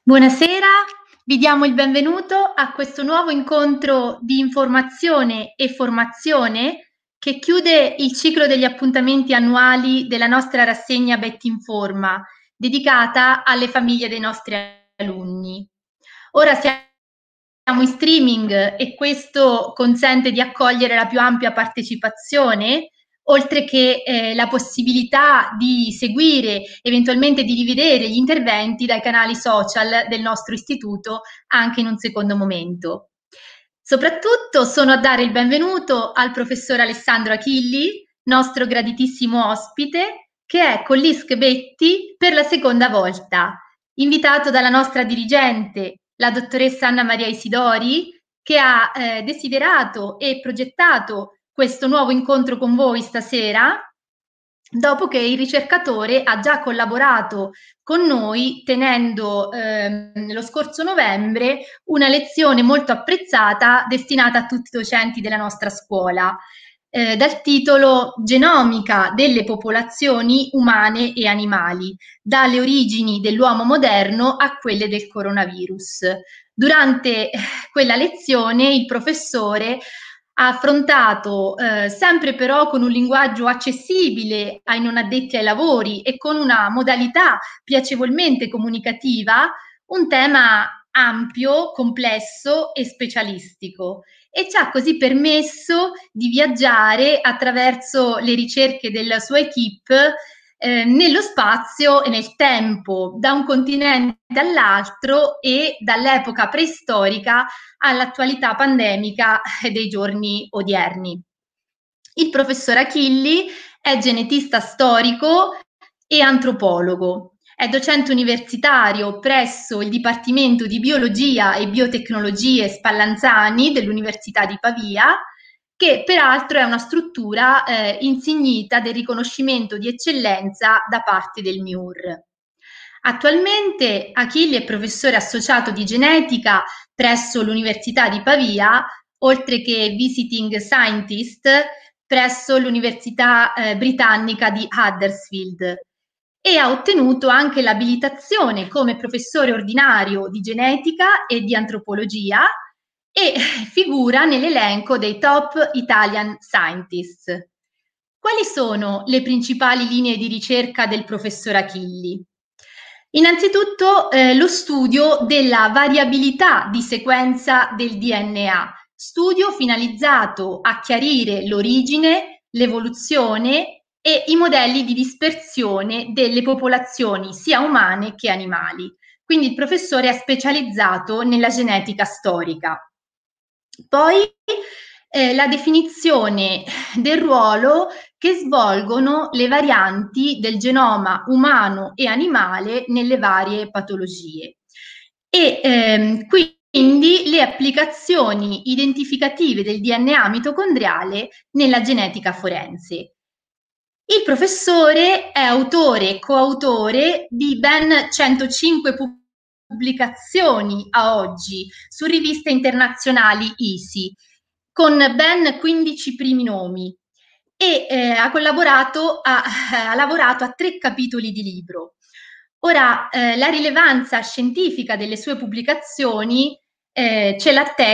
Buonasera, vi diamo il benvenuto a questo nuovo incontro di informazione e formazione che chiude il ciclo degli appuntamenti annuali della nostra rassegna Bettinforma, dedicata alle famiglie dei nostri alunni. Ora siamo in streaming e questo consente di accogliere la più ampia partecipazione, oltre che la possibilità di seguire, eventualmente di rivedere gli interventi dai canali social del nostro istituto anche in un secondo momento. Soprattutto sono a dare il benvenuto al professor Alessandro Achilli, nostro graditissimo ospite, che è con l'ISC Betti per la seconda volta, invitato dalla nostra dirigente, la dottoressa Anna Maria Isidori, che ha desiderato e progettato questo nuovo incontro con voi stasera, dopo che il ricercatore ha già collaborato con noi tenendo lo scorso novembre una lezione molto apprezzata destinata a tutti i docenti della nostra scuola, dal titolo Genomica delle popolazioni umane e animali, dalle origini dell'uomo moderno a quelle del coronavirus. Durante quella lezione il professore ha affrontato, sempre però con un linguaggio accessibile ai non addetti ai lavori e con una modalità piacevolmente comunicativa, un tema ampio, complesso e specialistico, e ci ha così permesso di viaggiare attraverso le ricerche della sua equipe nello spazio e nel tempo, da un continente all'altro e dall'epoca preistorica all'attualità pandemica dei giorni odierni. Il professor Achilli è genetista storico e antropologo. È docente universitario presso il Dipartimento di Biologia e Biotecnologie Spallanzani dell'Università di Pavia, che peraltro è una struttura insignita del riconoscimento di eccellenza da parte del MIUR. Attualmente Achilli è professore associato di genetica presso l'Università di Pavia, oltre che visiting scientist presso l'Università britannica di Huddersfield, e ha ottenuto anche l'abilitazione come professore ordinario di genetica e di antropologia e figura nell'elenco dei top Italian Scientists. Quali sono le principali linee di ricerca del professor Achilli? Innanzitutto lo studio della variabilità di sequenza del DNA, studio finalizzato a chiarire l'origine, l'evoluzione e i modelli di dispersione delle popolazioni sia umane che animali. Quindi il professore è specializzato nella genetica storica. Poi la definizione del ruolo che svolgono le varianti del genoma umano e animale nelle varie patologie e quindi le applicazioni identificative del DNA mitocondriale nella genetica forense. Il professore è autore e coautore di ben 105 pubblicazioni a oggi su riviste internazionali ISI, con ben 15 primi nomi, e ha lavorato a 3 capitoli di libro. Ora, la rilevanza scientifica delle sue pubblicazioni ce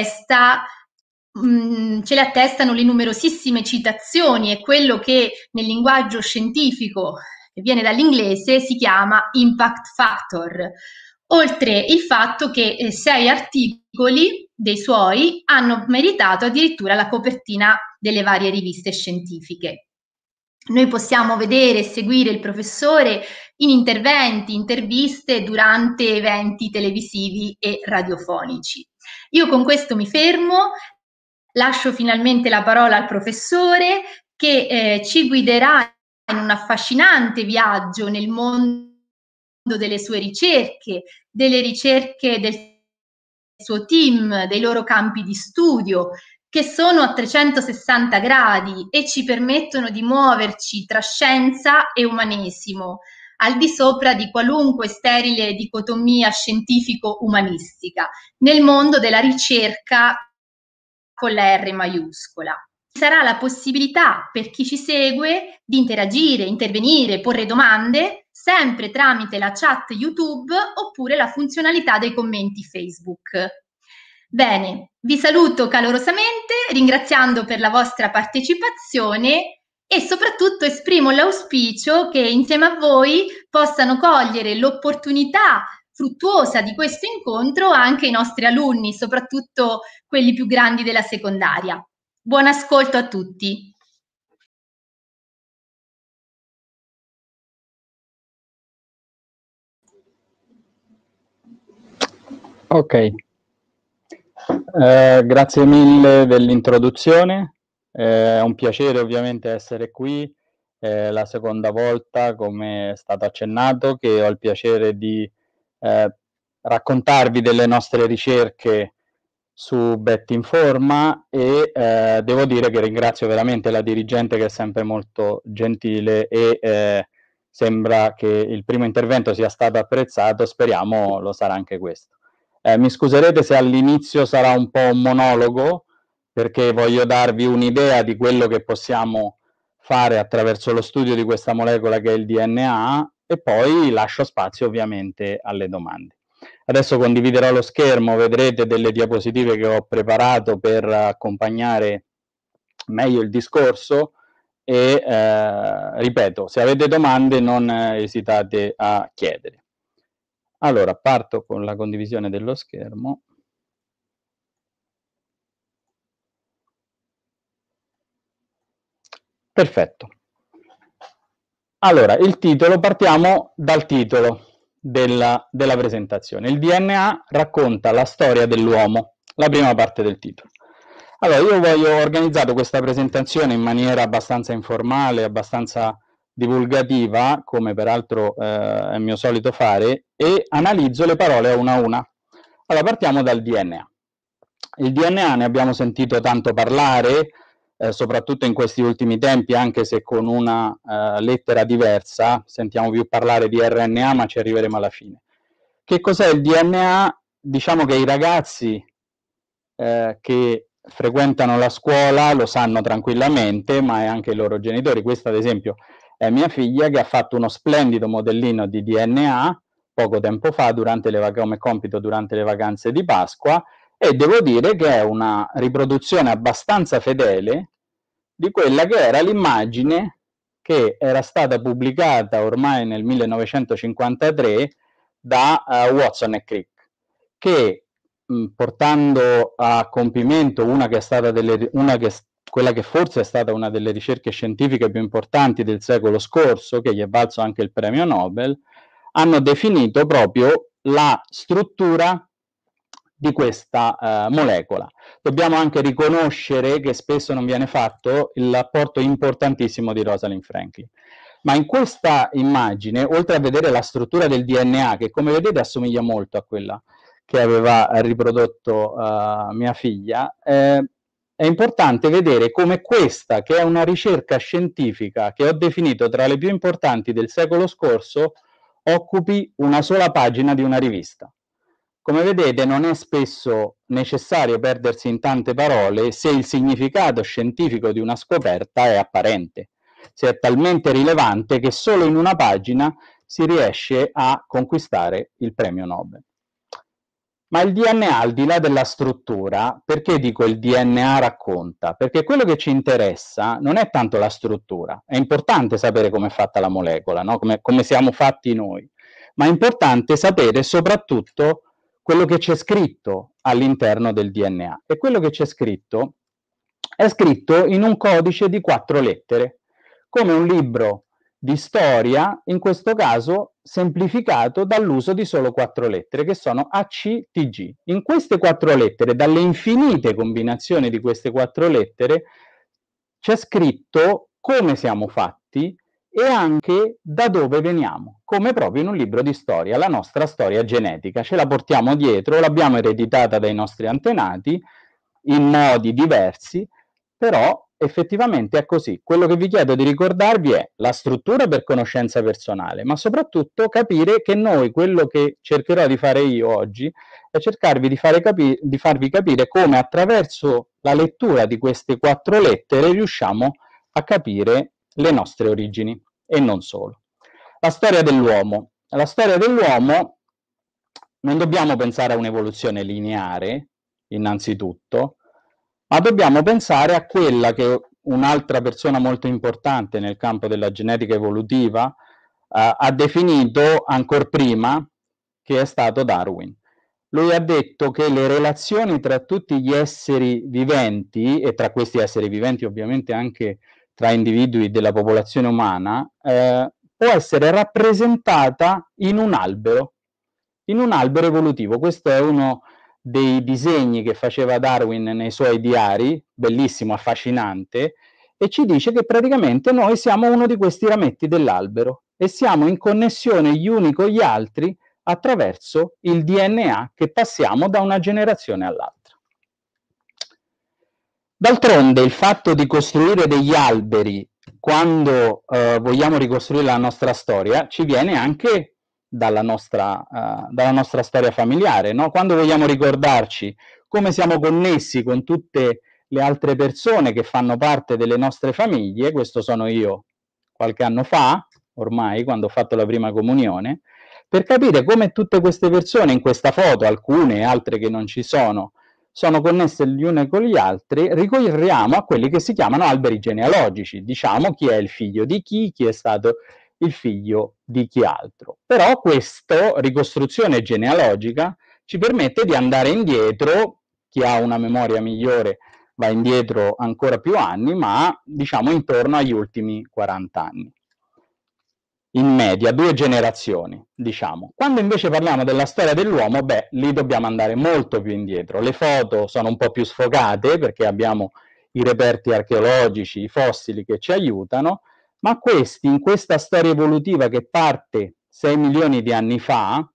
l'attestano le numerosissime citazioni e quello che nel linguaggio scientifico, che viene dall'inglese, si chiama impact factor, oltre il fatto che 6 articoli dei suoi hanno meritato addirittura la copertina delle varie riviste scientifiche. Noi possiamo vedere e seguire il professore in interventi, interviste durante eventi televisivi e radiofonici. Io con questo mi fermo, lascio finalmente la parola al professore che ci guiderà in un affascinante viaggio nel mondo delle sue ricerche, delle ricerche del suo team, dei loro campi di studio, che sono a 360 gradi e ci permettono di muoverci tra scienza e umanesimo, al di sopra di qualunque sterile dicotomia scientifico-umanistica, nel mondo della ricerca con la R maiuscola. Ci sarà la possibilità per chi ci segue di interagire, intervenire, porre domande, sempre tramite la chat YouTube oppure la funzionalità dei commenti Facebook. Bene, vi saluto calorosamente ringraziando per la vostra partecipazione e soprattutto esprimo l'auspicio che insieme a voi possano cogliere l'opportunità fruttuosa di questo incontro anche i nostri alunni, soprattutto quelli più grandi della secondaria. Buon ascolto a tutti. Ok, grazie mille dell'introduzione, è un piacere ovviamente essere qui, è la seconda volta, come è stato accennato, che ho il piacere di raccontarvi delle nostre ricerche su Bettinforma e devo dire che ringrazio veramente la dirigente che è sempre molto gentile e sembra che il primo intervento sia stato apprezzato, speriamo lo sarà anche questo. Mi scuserete se all'inizio sarà un po' un monologo, perché voglio darvi un'idea di quello che possiamo fare attraverso lo studio di questa molecola che è il DNA e poi lascio spazio ovviamente alle domande. Adesso condividerò lo schermo, vedrete delle diapositive che ho preparato per accompagnare meglio il discorso e ripeto, se avete domande non esitate a chiedere. Allora, parto con la condivisione dello schermo. Perfetto. Allora, il titolo, partiamo dal titolo della presentazione. Il DNA racconta la storia dell'uomo, la prima parte del titolo. Allora, io ho organizzato questa presentazione in maniera abbastanza informale, abbastanza divulgativa, come peraltro è mio solito fare, e analizzo le parole una a una. Allora, partiamo dal DNA. Il DNA ne abbiamo sentito tanto parlare, soprattutto in questi ultimi tempi, anche se con una lettera diversa, sentiamo più parlare di RNA, ma ci arriveremo alla fine. Che cos'è il DNA? Diciamo che i ragazzi che frequentano la scuola lo sanno tranquillamente, ma è anche i loro genitori. Questa, ad esempio, è mia figlia che ha fatto uno splendido modellino di DNA poco tempo fa, come compito durante le vacanze di Pasqua, e devo dire che è una riproduzione abbastanza fedele di quella che era l'immagine che era stata pubblicata ormai nel 1953 da Watson e Crick, che portando a compimento quella che forse è stata una delle ricerche scientifiche più importanti del secolo scorso, che gli è valso anche il premio Nobel, hanno definito proprio la struttura di questa molecola. Dobbiamo anche riconoscere che spesso non viene fatto l'apporto importantissimo di Rosalind Franklin. Ma in questa immagine, oltre a vedere la struttura del DNA, che come vedete assomiglia molto a quella che aveva riprodotto mia figlia, è importante vedere come questa, che è una ricerca scientifica che ho definito tra le più importanti del secolo scorso, occupi una sola pagina di una rivista. Come vedete, non è spesso necessario perdersi in tante parole se il significato scientifico di una scoperta è apparente, se è talmente rilevante che solo in una pagina si riesce a conquistare il premio Nobel. Ma il DNA, al di là della struttura, perché dico il DNA racconta? Perché quello che ci interessa non è tanto la struttura, è importante sapere come è fatta la molecola, no? come siamo fatti noi, ma è importante sapere soprattutto quello che c'è scritto all'interno del DNA. E quello che c'è scritto è scritto in un codice di 4 lettere, come un libro di storia, in questo caso semplificato dall'uso di solo 4 lettere, che sono ACTG. In queste 4 lettere, dalle infinite combinazioni di queste 4 lettere, c'è scritto come siamo fatti e anche da dove veniamo, come proprio in un libro di storia, la nostra storia genetica. Ce la portiamo dietro, l'abbiamo ereditata dai nostri antenati in modi diversi, però effettivamente è così. Quello che vi chiedo di ricordarvi è la struttura per conoscenza personale, ma soprattutto capire che noi, quello che cercherò di fare io oggi, è cercarvi di farvi capire come attraverso la lettura di queste 4 lettere riusciamo a capire le nostre origini e non solo. La storia dell'uomo. La storia dell'uomo non dobbiamo pensare a un'evoluzione lineare, innanzitutto, ma dobbiamo pensare a quella che un'altra persona molto importante nel campo della genetica evolutiva ha definito ancora prima, che è stato Darwin. Lui ha detto che le relazioni tra tutti gli esseri viventi, e tra questi esseri viventi ovviamente anche tra individui della popolazione umana, può essere rappresentata in un albero evolutivo. Questo è uno dei disegni che faceva Darwin nei suoi diari, bellissimo, affascinante, e ci dice che praticamente noi siamo uno di questi rametti dell'albero e siamo in connessione gli uni con gli altri attraverso il DNA che passiamo da una generazione all'altra. D'altronde il fatto di costruire degli alberi quando vogliamo ricostruire la nostra storia ci viene anche dalla nostra storia familiare, no? Quando vogliamo ricordarci come siamo connessi con tutte le altre persone che fanno parte delle nostre famiglie, questo sono io qualche anno fa, ormai, quando ho fatto la prima comunione, per capire come tutte queste persone in questa foto, alcune e altre che non ci sono connesse gli uni con gli altri, ricorriamo a quelli che si chiamano alberi genealogici, diciamo chi è il figlio di chi è stato il figlio di chi altro. Però questa ricostruzione genealogica ci permette di andare indietro, chi ha una memoria migliore va indietro ancora più anni, ma diciamo intorno agli ultimi 40 anni. In media, 2 generazioni, diciamo. Quando invece parliamo della storia dell'uomo, beh, lì dobbiamo andare molto più indietro. Le foto sono un po' più sfocate perché abbiamo i reperti archeologici, i fossili che ci aiutano, ma questi, in questa storia evolutiva che parte 6 milioni di anni fa,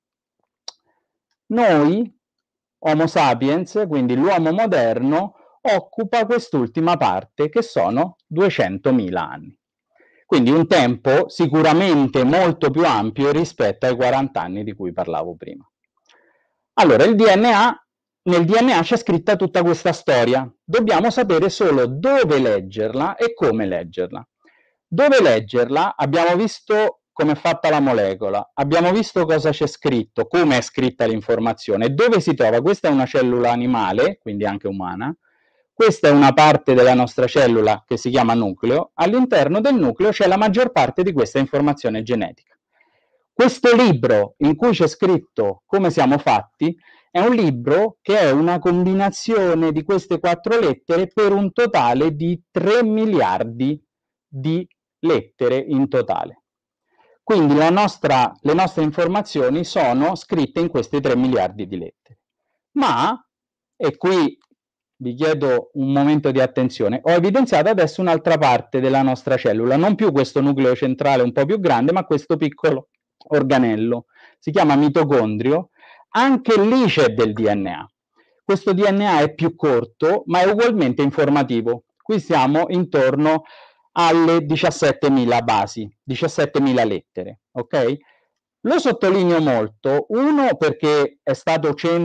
noi, Homo sapiens, quindi l'uomo moderno, occupa quest'ultima parte che sono 200.000 anni. Quindi un tempo sicuramente molto più ampio rispetto ai 40 anni di cui parlavo prima. Allora, nel DNA c'è scritta tutta questa storia. Dobbiamo sapere solo dove leggerla e come leggerla. Dove leggerla abbiamo visto come è fatta la molecola, abbiamo visto cosa c'è scritto, come è scritta l'informazione, dove si trova. Questa è una cellula animale, quindi anche umana. Questa è una parte della nostra cellula che si chiama nucleo. All'interno del nucleo c'è la maggior parte di questa informazione genetica. Questo libro in cui c'è scritto come siamo fatti è un libro che è una combinazione di queste 4 lettere per un totale di 3 miliardi di lettere in totale. Quindi le nostre informazioni sono scritte in queste 3 miliardi di lettere. Ma, e qui vi chiedo un momento di attenzione, ho evidenziato adesso un'altra parte della nostra cellula, non più questo nucleo centrale un po' più grande, ma questo piccolo organello, si chiama mitocondrio, anche lì c'è del DNA. Questo DNA è più corto, ma è ugualmente informativo. Qui siamo intorno alle 17.000 basi, 17.000 lettere, ok? Lo sottolineo molto, uno perché è stato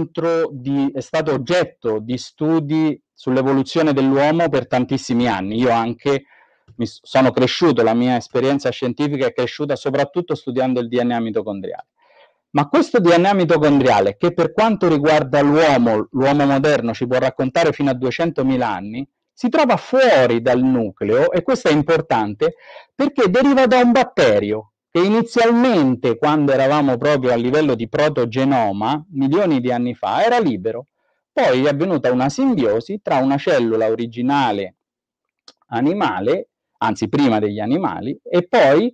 oggetto di studi sull'evoluzione dell'uomo per tantissimi anni. Io anche sono cresciuto, la mia esperienza scientifica è cresciuta soprattutto studiando il DNA mitocondriale. Ma questo DNA mitocondriale, che per quanto riguarda l'uomo moderno ci può raccontare fino a 200.000 anni, si trova fuori dal nucleo, e questo è importante perché deriva da un batterio che inizialmente, quando eravamo proprio a livello di protogenoma, milioni di anni fa, era libero. Poi è avvenuta una simbiosi tra una cellula originale animale, anzi prima degli animali, e poi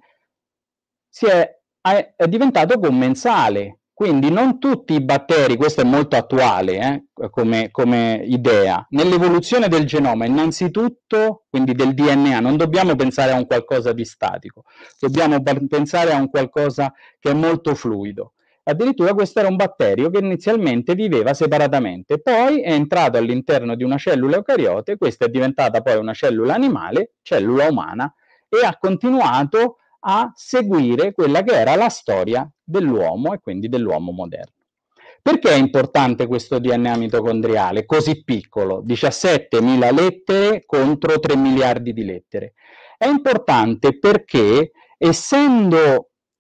è diventato commensale. Quindi non tutti i batteri, questo è molto attuale come idea, nell'evoluzione del genoma innanzitutto, quindi del DNA, non dobbiamo pensare a un qualcosa di statico, dobbiamo pensare a un qualcosa che è molto fluido. Addirittura questo era un batterio che inizialmente viveva separatamente, poi è entrato all'interno di una cellula eucariote, questa è diventata poi una cellula animale, cellula umana, e ha continuato a seguire quella che era la storia dell'uomo e quindi dell'uomo moderno. Perché è importante questo DNA mitocondriale così piccolo, 17.000 lettere contro 3 miliardi di lettere? È importante perché, essendo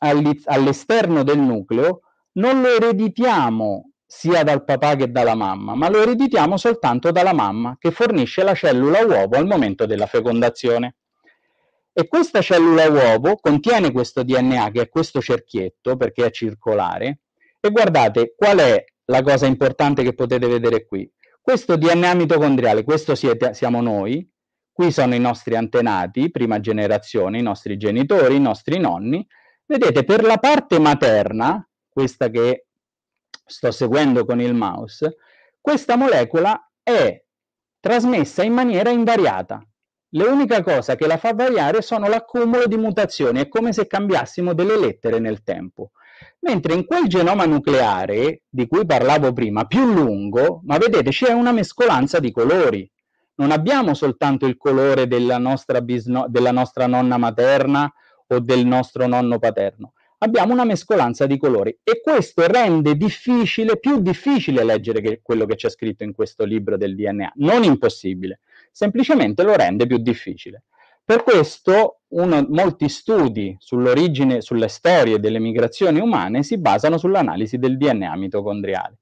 all'esterno del nucleo non lo ereditiamo sia dal papà che dalla mamma, ma lo ereditiamo soltanto dalla mamma, che fornisce la cellula uovo al momento della fecondazione. E questa cellula uovo contiene questo DNA, che è questo cerchietto, perché è circolare, e guardate qual è la cosa importante che potete vedere qui. Questo DNA mitocondriale, questo siamo noi, qui sono i nostri antenati, prima generazione, i nostri genitori, i nostri nonni. Vedete, per la parte materna, questa che sto seguendo con il mouse, questa molecola è trasmessa in maniera invariata. L'unica cosa che la fa variare sono l'accumulo di mutazioni, è come se cambiassimo delle lettere nel tempo. Mentre in quel genoma nucleare, di cui parlavo prima, più lungo, ma vedete c'è una mescolanza di colori. Non abbiamo soltanto il colore della nostra nonna materna o del nostro nonno paterno. Abbiamo una mescolanza di colori e questo rende più difficile leggere quello che c'è scritto in questo libro del DNA. Non impossibile, semplicemente lo rende più difficile. Per questo molti studi sull'origine, sulle storie delle migrazioni umane si basano sull'analisi del DNA mitocondriale.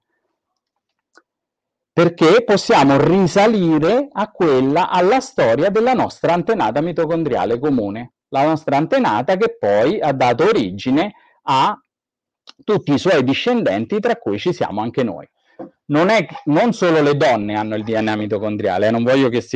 Perché possiamo risalire alla storia della nostra antenata mitocondriale comune, la nostra antenata che poi ha dato origine a tutti i suoi discendenti, tra cui ci siamo anche noi. Non solo le donne hanno il DNA mitocondriale, non voglio che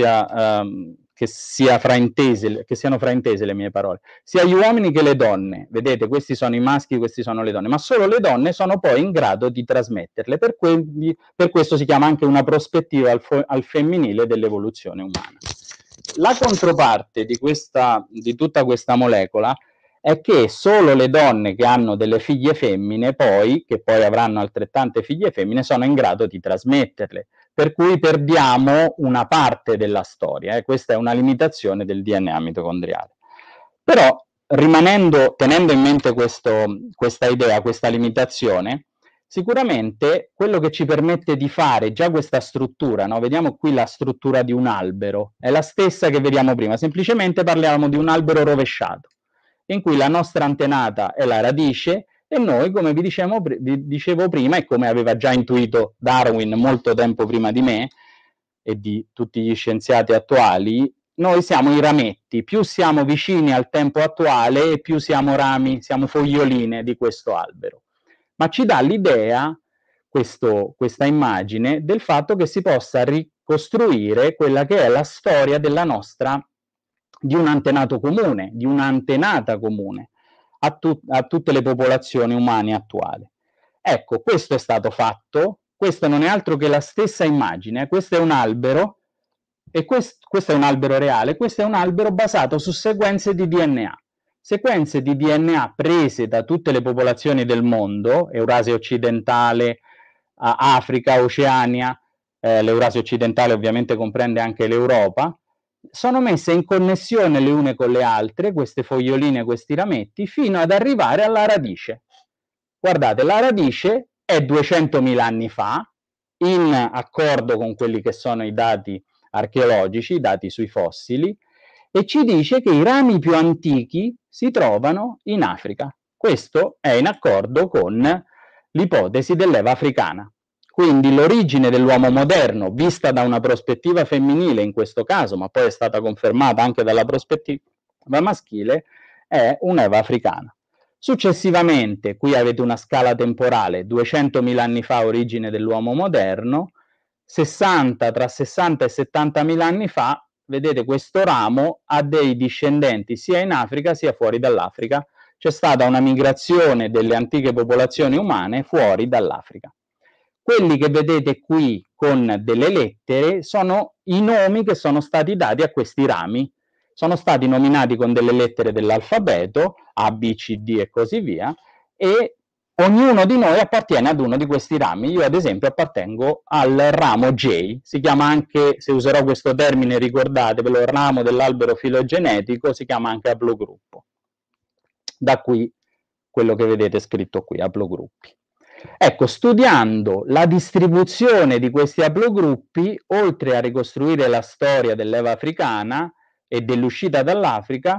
siano fraintese le mie parole, sia gli uomini che le donne, vedete, questi sono i maschi, questi sono le donne, ma solo le donne sono poi in grado di trasmetterle, per questo si chiama anche una prospettiva al femminile dell'evoluzione umana. La controparte di tutta questa molecola è che solo le donne che hanno delle figlie femmine che poi avranno altrettante figlie femmine, sono in grado di trasmetterle, per cui perdiamo una parte della storia, questa è una limitazione del DNA mitocondriale. Però, tenendo in mente questa idea, questa limitazione, sicuramente quello che ci permette di fare già questa struttura, no? Vediamo qui la struttura di un albero, è la stessa che vediamo prima, semplicemente parliamo di un albero rovesciato, in cui la nostra antenata è la radice e noi, come vi dicevo prima, e come aveva già intuito Darwin molto tempo prima di me e di tutti gli scienziati attuali, noi siamo i rametti. Più siamo vicini al tempo attuale e più siamo rami, siamo foglioline di questo albero. Ma ci dà l'idea, questa immagine, del fatto che si possa ricostruire quella che è la storia di un antenato comune, di un'antenata comune a tutte le popolazioni umane attuali. Ecco, questo è stato fatto, questo non è altro che la stessa immagine, questo è un albero, e questo è un albero reale, questo è un albero basato su sequenze di DNA. Sequenze di DNA prese da tutte le popolazioni del mondo, Eurasia occidentale, Africa, Oceania, l'Eurasia occidentale ovviamente comprende anche l'Europa, sono messe in connessione le une con le altre, queste foglioline, questi rametti, fino ad arrivare alla radice. Guardate, la radice è 200.000 anni fa, in accordo con quelli che sono i dati archeologici, i dati sui fossili, e ci dice che i rami più antichi si trovano in Africa. Questo è in accordo con l'ipotesi dell'Eva africana. Quindi l'origine dell'uomo moderno, vista da una prospettiva femminile in questo caso, ma poi è stata confermata anche dalla prospettiva maschile, è un'Eva africana. Successivamente, qui avete una scala temporale, 200.000 anni fa origine dell'uomo moderno, tra 60 e 70.000 anni fa, vedete questo ramo ha dei discendenti sia in Africa sia fuori dall'Africa. C'è stata una migrazione delle antiche popolazioni umane fuori dall'Africa. Quelli che vedete qui con delle lettere sono i nomi che sono stati dati a questi rami. Sono stati nominati con delle lettere dell'alfabeto, A, B, C, D e così via, e ognuno di noi appartiene ad uno di questi rami. Io ad esempio appartengo al ramo J, si chiama anche, se userò questo termine ricordatevelo, il ramo dell'albero filogenetico, si chiama anche aplogruppo. Da qui quello che vedete scritto qui, aplogruppi. Ecco, studiando la distribuzione di questi aplogruppi, oltre a ricostruire la storia dell'Eva africana e dell'uscita dall'Africa,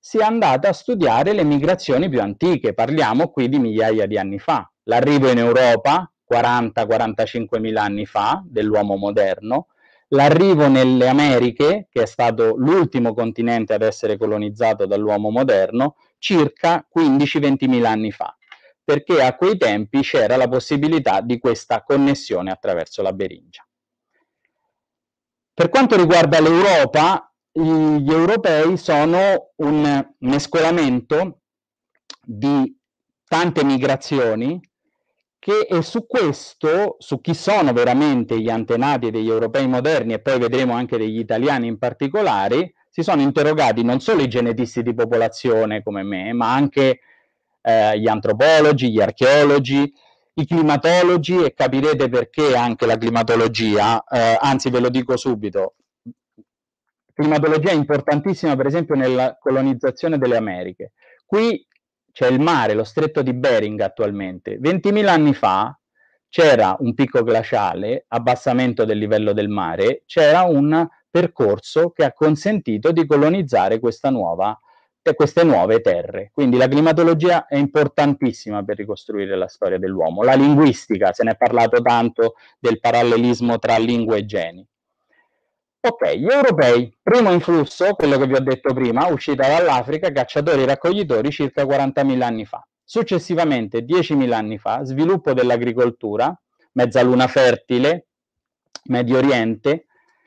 si è andata a studiare le migrazioni più antiche, parliamo qui di migliaia di anni fa. L'arrivo in Europa, 40-45 mila anni fa, dell'uomo moderno, l'arrivo nelle Americhe, che è stato l'ultimo continente ad essere colonizzato dall'uomo moderno, circa 15-20 mila anni fa, perché a quei tempi c'era la possibilità di questa connessione attraverso la Beringia. Per quanto riguarda l'Europa, gli europei sono un mescolamento di tante migrazioni e su questo, su chi sono veramente gli antenati degli europei moderni, e poi vedremo anche degli italiani in particolare, si sono interrogati non solo i genetisti di popolazione come me, ma anche gli antropologi, gli archeologi, i climatologi, e capirete perché anche la climatologia, anzi ve lo dico subito, climatologia è importantissima per esempio nella colonizzazione delle Americhe. Qui c'è il mare, lo stretto di Bering attualmente. 20.000 anni fa c'era un picco glaciale, abbassamento del livello del mare, c'era un percorso che ha consentito di colonizzare queste nuove terre. Quindi la climatologia è importantissima per ricostruire la storia dell'uomo. La linguistica, se ne è parlato tanto del parallelismo tra lingua e geni. Ok, gli europei, primo influsso, quello che vi ho detto prima, uscita dall'Africa, cacciatori e raccoglitori circa 40.000 anni fa. Successivamente, 10.000 anni fa, sviluppo dell'agricoltura, mezzaluna fertile, Medio Oriente,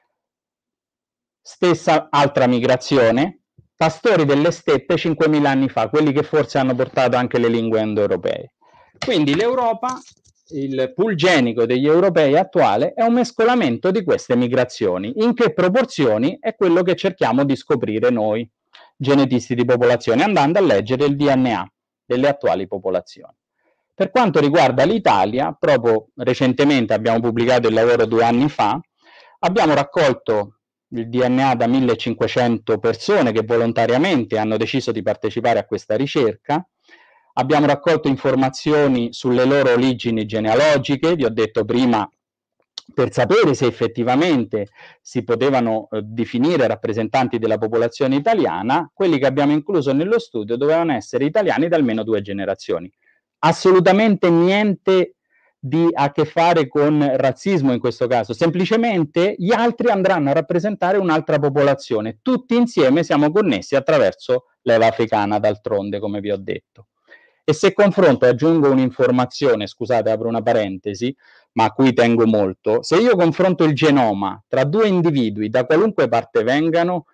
stessa altra migrazione, pastori delle steppe 5.000 anni fa, quelli che forse hanno portato anche le lingue indoeuropee. Quindi l'Europa, il pool genico degli europei attuale, è un mescolamento di queste migrazioni. In che proporzioni è quello che cerchiamo di scoprire noi, genetisti di popolazione, andando a leggere il DNA delle attuali popolazioni. Per quanto riguarda l'Italia, proprio recentemente abbiamo pubblicato il lavoro 2 anni fa, abbiamo raccolto il DNA da 1.500 persone che volontariamente hanno deciso di partecipare a questa ricerca. Abbiamo raccolto informazioni sulle loro origini genealogiche, vi ho detto prima, per sapere se effettivamente si potevano definire rappresentanti della popolazione italiana. Quelli che abbiamo incluso nello studio dovevano essere italiani da almeno 2 generazioni. Assolutamente niente a che fare con razzismo in questo caso, semplicemente gli altri andranno a rappresentare un'altra popolazione. Tutti insieme siamo connessi attraverso l'Eva africana, d'altronde, come vi ho detto. E se confronto, aggiungo un'informazione, scusate, apro una parentesi, ma a cui tengo molto. Se io confronto il genoma tra 2 individui, da qualunque parte vengano,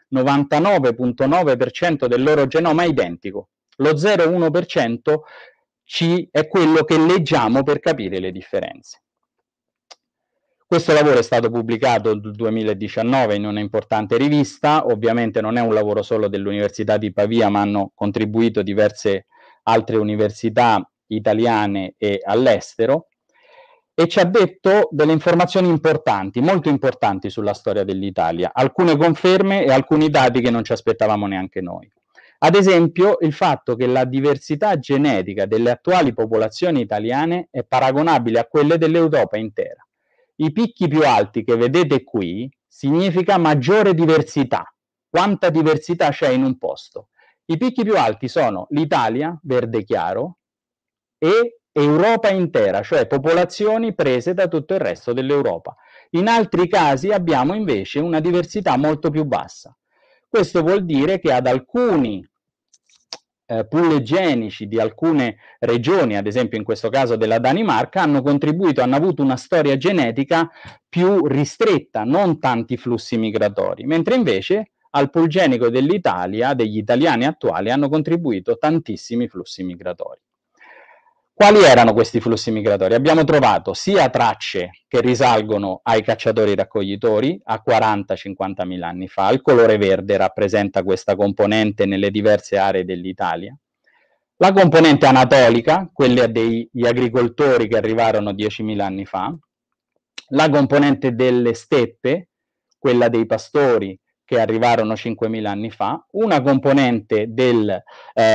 99,9% del loro genoma è identico. Lo 0,1% è quello che leggiamo per capire le differenze. Questo lavoro è stato pubblicato nel 2019 in una importante rivista, ovviamente non è un lavoro solo dell'Università di Pavia, ma hanno contribuito diverse altre università italiane e all'estero, e ci ha detto delle informazioni importanti, molto importanti sulla storia dell'Italia, alcune conferme e alcuni dati che non ci aspettavamo neanche noi. Ad esempio, il fatto che la diversità genetica delle attuali popolazioni italiane è paragonabile a quelle dell'Europa intera. I picchi più alti che vedete qui significa maggiore diversità. Quanta diversità c'è in un posto? I picchi più alti sono l'Italia, verde chiaro, e Europa intera, cioè popolazioni prese da tutto il resto dell'Europa. In altri casi abbiamo invece una diversità molto più bassa. Questo vuol dire che ad alcuni pool genici di alcune regioni, ad esempio in questo caso della Danimarca, hanno avuto una storia genetica più ristretta, non tanti flussi migratori, mentre invece al pool genico dell'Italia, degli italiani attuali, hanno contribuito tantissimi flussi migratori. Quali erano questi flussi migratori? Abbiamo trovato sia tracce che risalgono ai cacciatori-raccoglitori a 40-50 mila anni fa, il colore verde rappresenta questa componente nelle diverse aree dell'Italia, la componente anatolica, quella degli agricoltori che arrivarono 10.000 anni fa, la componente delle steppe, quella dei pastori che arrivarono 5.000 anni fa, una componente del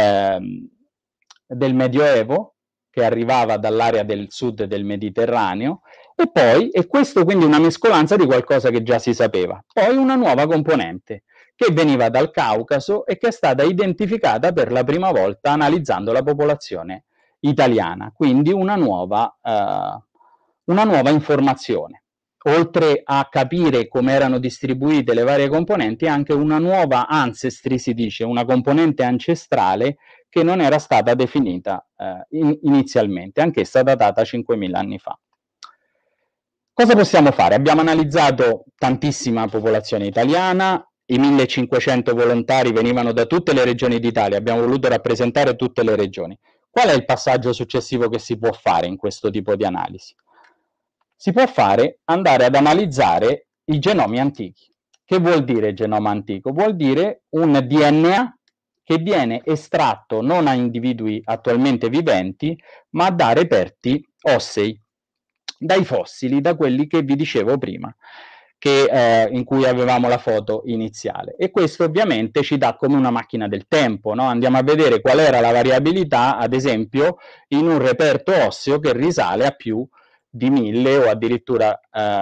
Medioevo, che arrivava dall'area del sud del Mediterraneo, e questo quindi una mescolanza di qualcosa che già si sapeva. Poi una nuova componente, che veniva dal Caucaso e che è stata identificata per la prima volta analizzando la popolazione italiana, quindi una nuova informazione. Oltre a capire come erano distribuite le varie componenti, anche una nuova ancestry, si dice, una componente ancestrale che non era stata definita inizialmente, anch'essa datata 5.000 anni fa. Cosa possiamo fare? Abbiamo analizzato tantissima popolazione italiana, i 1500 volontari venivano da tutte le regioni d'Italia, abbiamo voluto rappresentare tutte le regioni. Qual è il passaggio successivo che si può fare in questo tipo di analisi? Si può andare ad analizzare i genomi antichi. Che vuol dire genoma antico? Vuol dire un DNA che viene estratto non a individui attualmente viventi, ma da reperti ossei, dai fossili, da quelli che vi dicevo prima, in cui avevamo la foto iniziale. E questo ovviamente ci dà come una macchina del tempo, no? Andiamo a vedere qual era la variabilità, ad esempio, in un reperto osseo che risale a più di 1000 o addirittura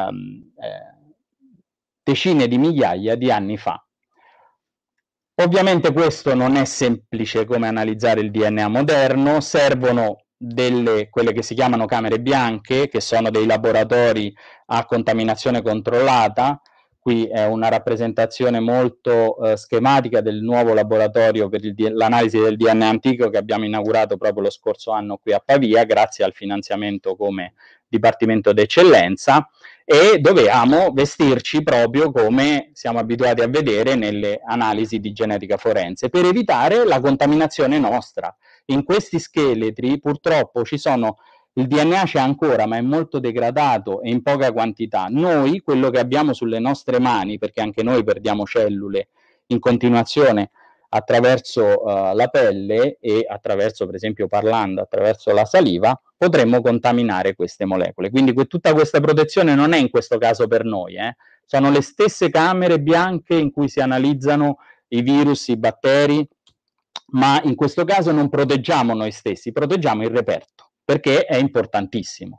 decine di migliaia di anni fa. Ovviamente questo non è semplice come analizzare il DNA moderno, servono quelle che si chiamano camere bianche, che sono dei laboratori a contaminazione controllata. Qui è una rappresentazione molto schematica del nuovo laboratorio per l'analisi del DNA antico che abbiamo inaugurato proprio lo scorso anno qui a Pavia, grazie al finanziamento come Dipartimento d'Eccellenza, e dovevamo vestirci proprio come siamo abituati a vedere nelle analisi di genetica forense, per evitare la contaminazione nostra. In questi scheletri purtroppo il DNA c'è ancora, ma è molto degradato e in poca quantità. Noi, quello che abbiamo sulle nostre mani, perché anche noi perdiamo cellule in continuazione attraverso la pelle e attraverso, per esempio parlando, attraverso la saliva, potremmo contaminare queste molecole. Quindi tutta questa protezione non è in questo caso per noi, sono le stesse camere bianche in cui si analizzano i virus, i batteri, ma in questo caso non proteggiamo noi stessi, proteggiamo il reperto, perché è importantissimo.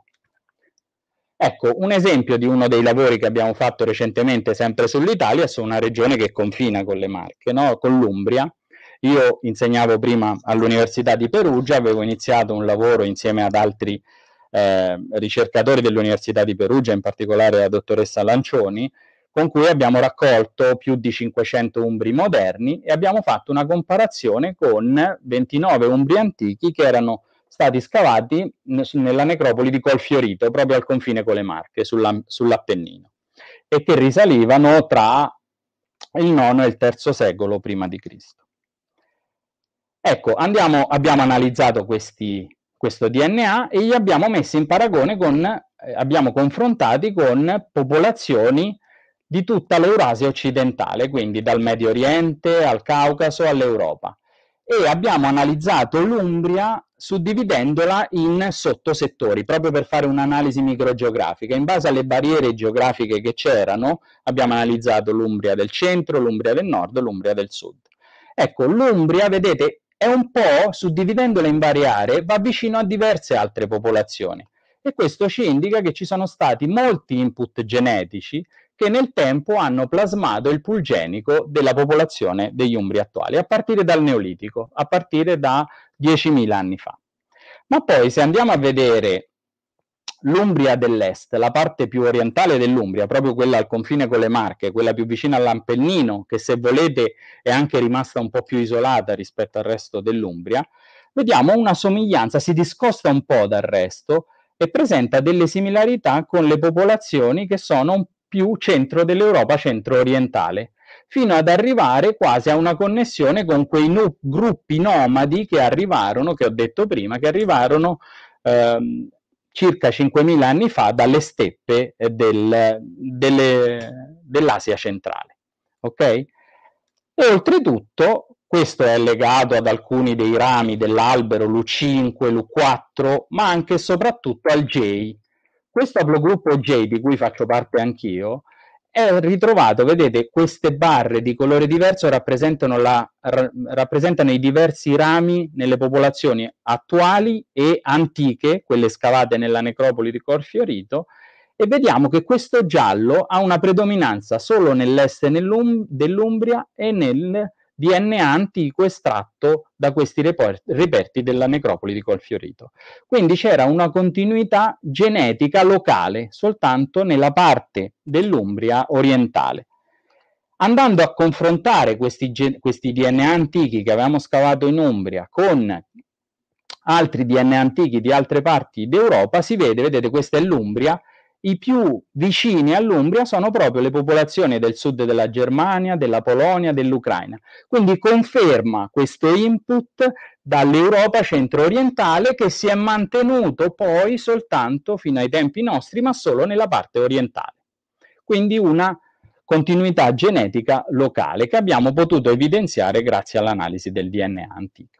Ecco, un esempio di uno dei lavori che abbiamo fatto recentemente sempre sull'Italia su una regione che confina con le Marche, no? Con l'Umbria. Io insegnavo prima all'Università di Perugia, avevo iniziato un lavoro insieme ad altri ricercatori dell'Università di Perugia, in particolare la dottoressa Lancioni, con cui abbiamo raccolto più di 500 umbri moderni e abbiamo fatto una comparazione con 29 umbri antichi che erano stati scavati nella necropoli di Colfiorito, proprio al confine con le Marche, sull'Appennino, e che risalivano tra il IX e il III secolo prima di Cristo. Ecco, abbiamo analizzato questo DNA e li abbiamo messi in paragone abbiamo confrontati con popolazioni di tutta l'Eurasia occidentale, quindi dal Medio Oriente al Caucaso all'Europa. E abbiamo analizzato l'Umbria suddividendola in sottosettori, proprio per fare un'analisi microgeografica. In base alle barriere geografiche che c'erano, abbiamo analizzato l'Umbria del centro, l'Umbria del nord, l'Umbria del sud. Ecco, l'Umbria, vedete, è un po', suddividendola in varie aree, va vicino a diverse altre popolazioni. E questo ci indica che ci sono stati molti input genetici che nel tempo hanno plasmato il pool genico della popolazione degli Umbri attuali, a partire dal Neolitico, a partire da 10.000 anni fa. Ma poi se andiamo a vedere l'Umbria dell'Est, la parte più orientale dell'Umbria, proprio quella al confine con le Marche, quella più vicina all'Appennino, che se volete è anche rimasta un po' più isolata rispetto al resto dell'Umbria, vediamo una somiglianza, si discosta un po' dal resto e presenta delle similarità con le popolazioni che sono più centro dell'Europa centro-orientale, fino ad arrivare quasi a una connessione con quei gruppi nomadi che arrivarono, che ho detto prima, che arrivarono circa 5.000 anni fa dalle steppe dell'Asia centrale. Ok? E oltretutto, questo è legato ad alcuni dei rami dell'albero, l'U5, l'U4, ma anche e soprattutto al J. Questo haplogruppo J, di cui faccio parte anch'io, è ritrovato, vedete, queste barre di colore diverso rappresentano i diversi rami nelle popolazioni attuali e antiche, quelle scavate nella necropoli di Colfiorito, e vediamo che questo giallo ha una predominanza solo nell'est dell'Umbria e nel DNA antico estratto da questi reperti della necropoli di Colfiorito. Quindi c'era una continuità genetica locale soltanto nella parte dell'Umbria orientale. Andando a confrontare questi DNA antichi che avevamo scavato in Umbria con altri DNA antichi di altre parti d'Europa, si vede, vedete, questa è l'Umbria, i più vicini all'Umbria sono proprio le popolazioni del sud della Germania, della Polonia, dell'Ucraina. Quindi conferma questo input dall'Europa centro-orientale che si è mantenuto poi soltanto fino ai tempi nostri, ma solo nella parte orientale. Quindi una continuità genetica locale che abbiamo potuto evidenziare grazie all'analisi del DNA antico.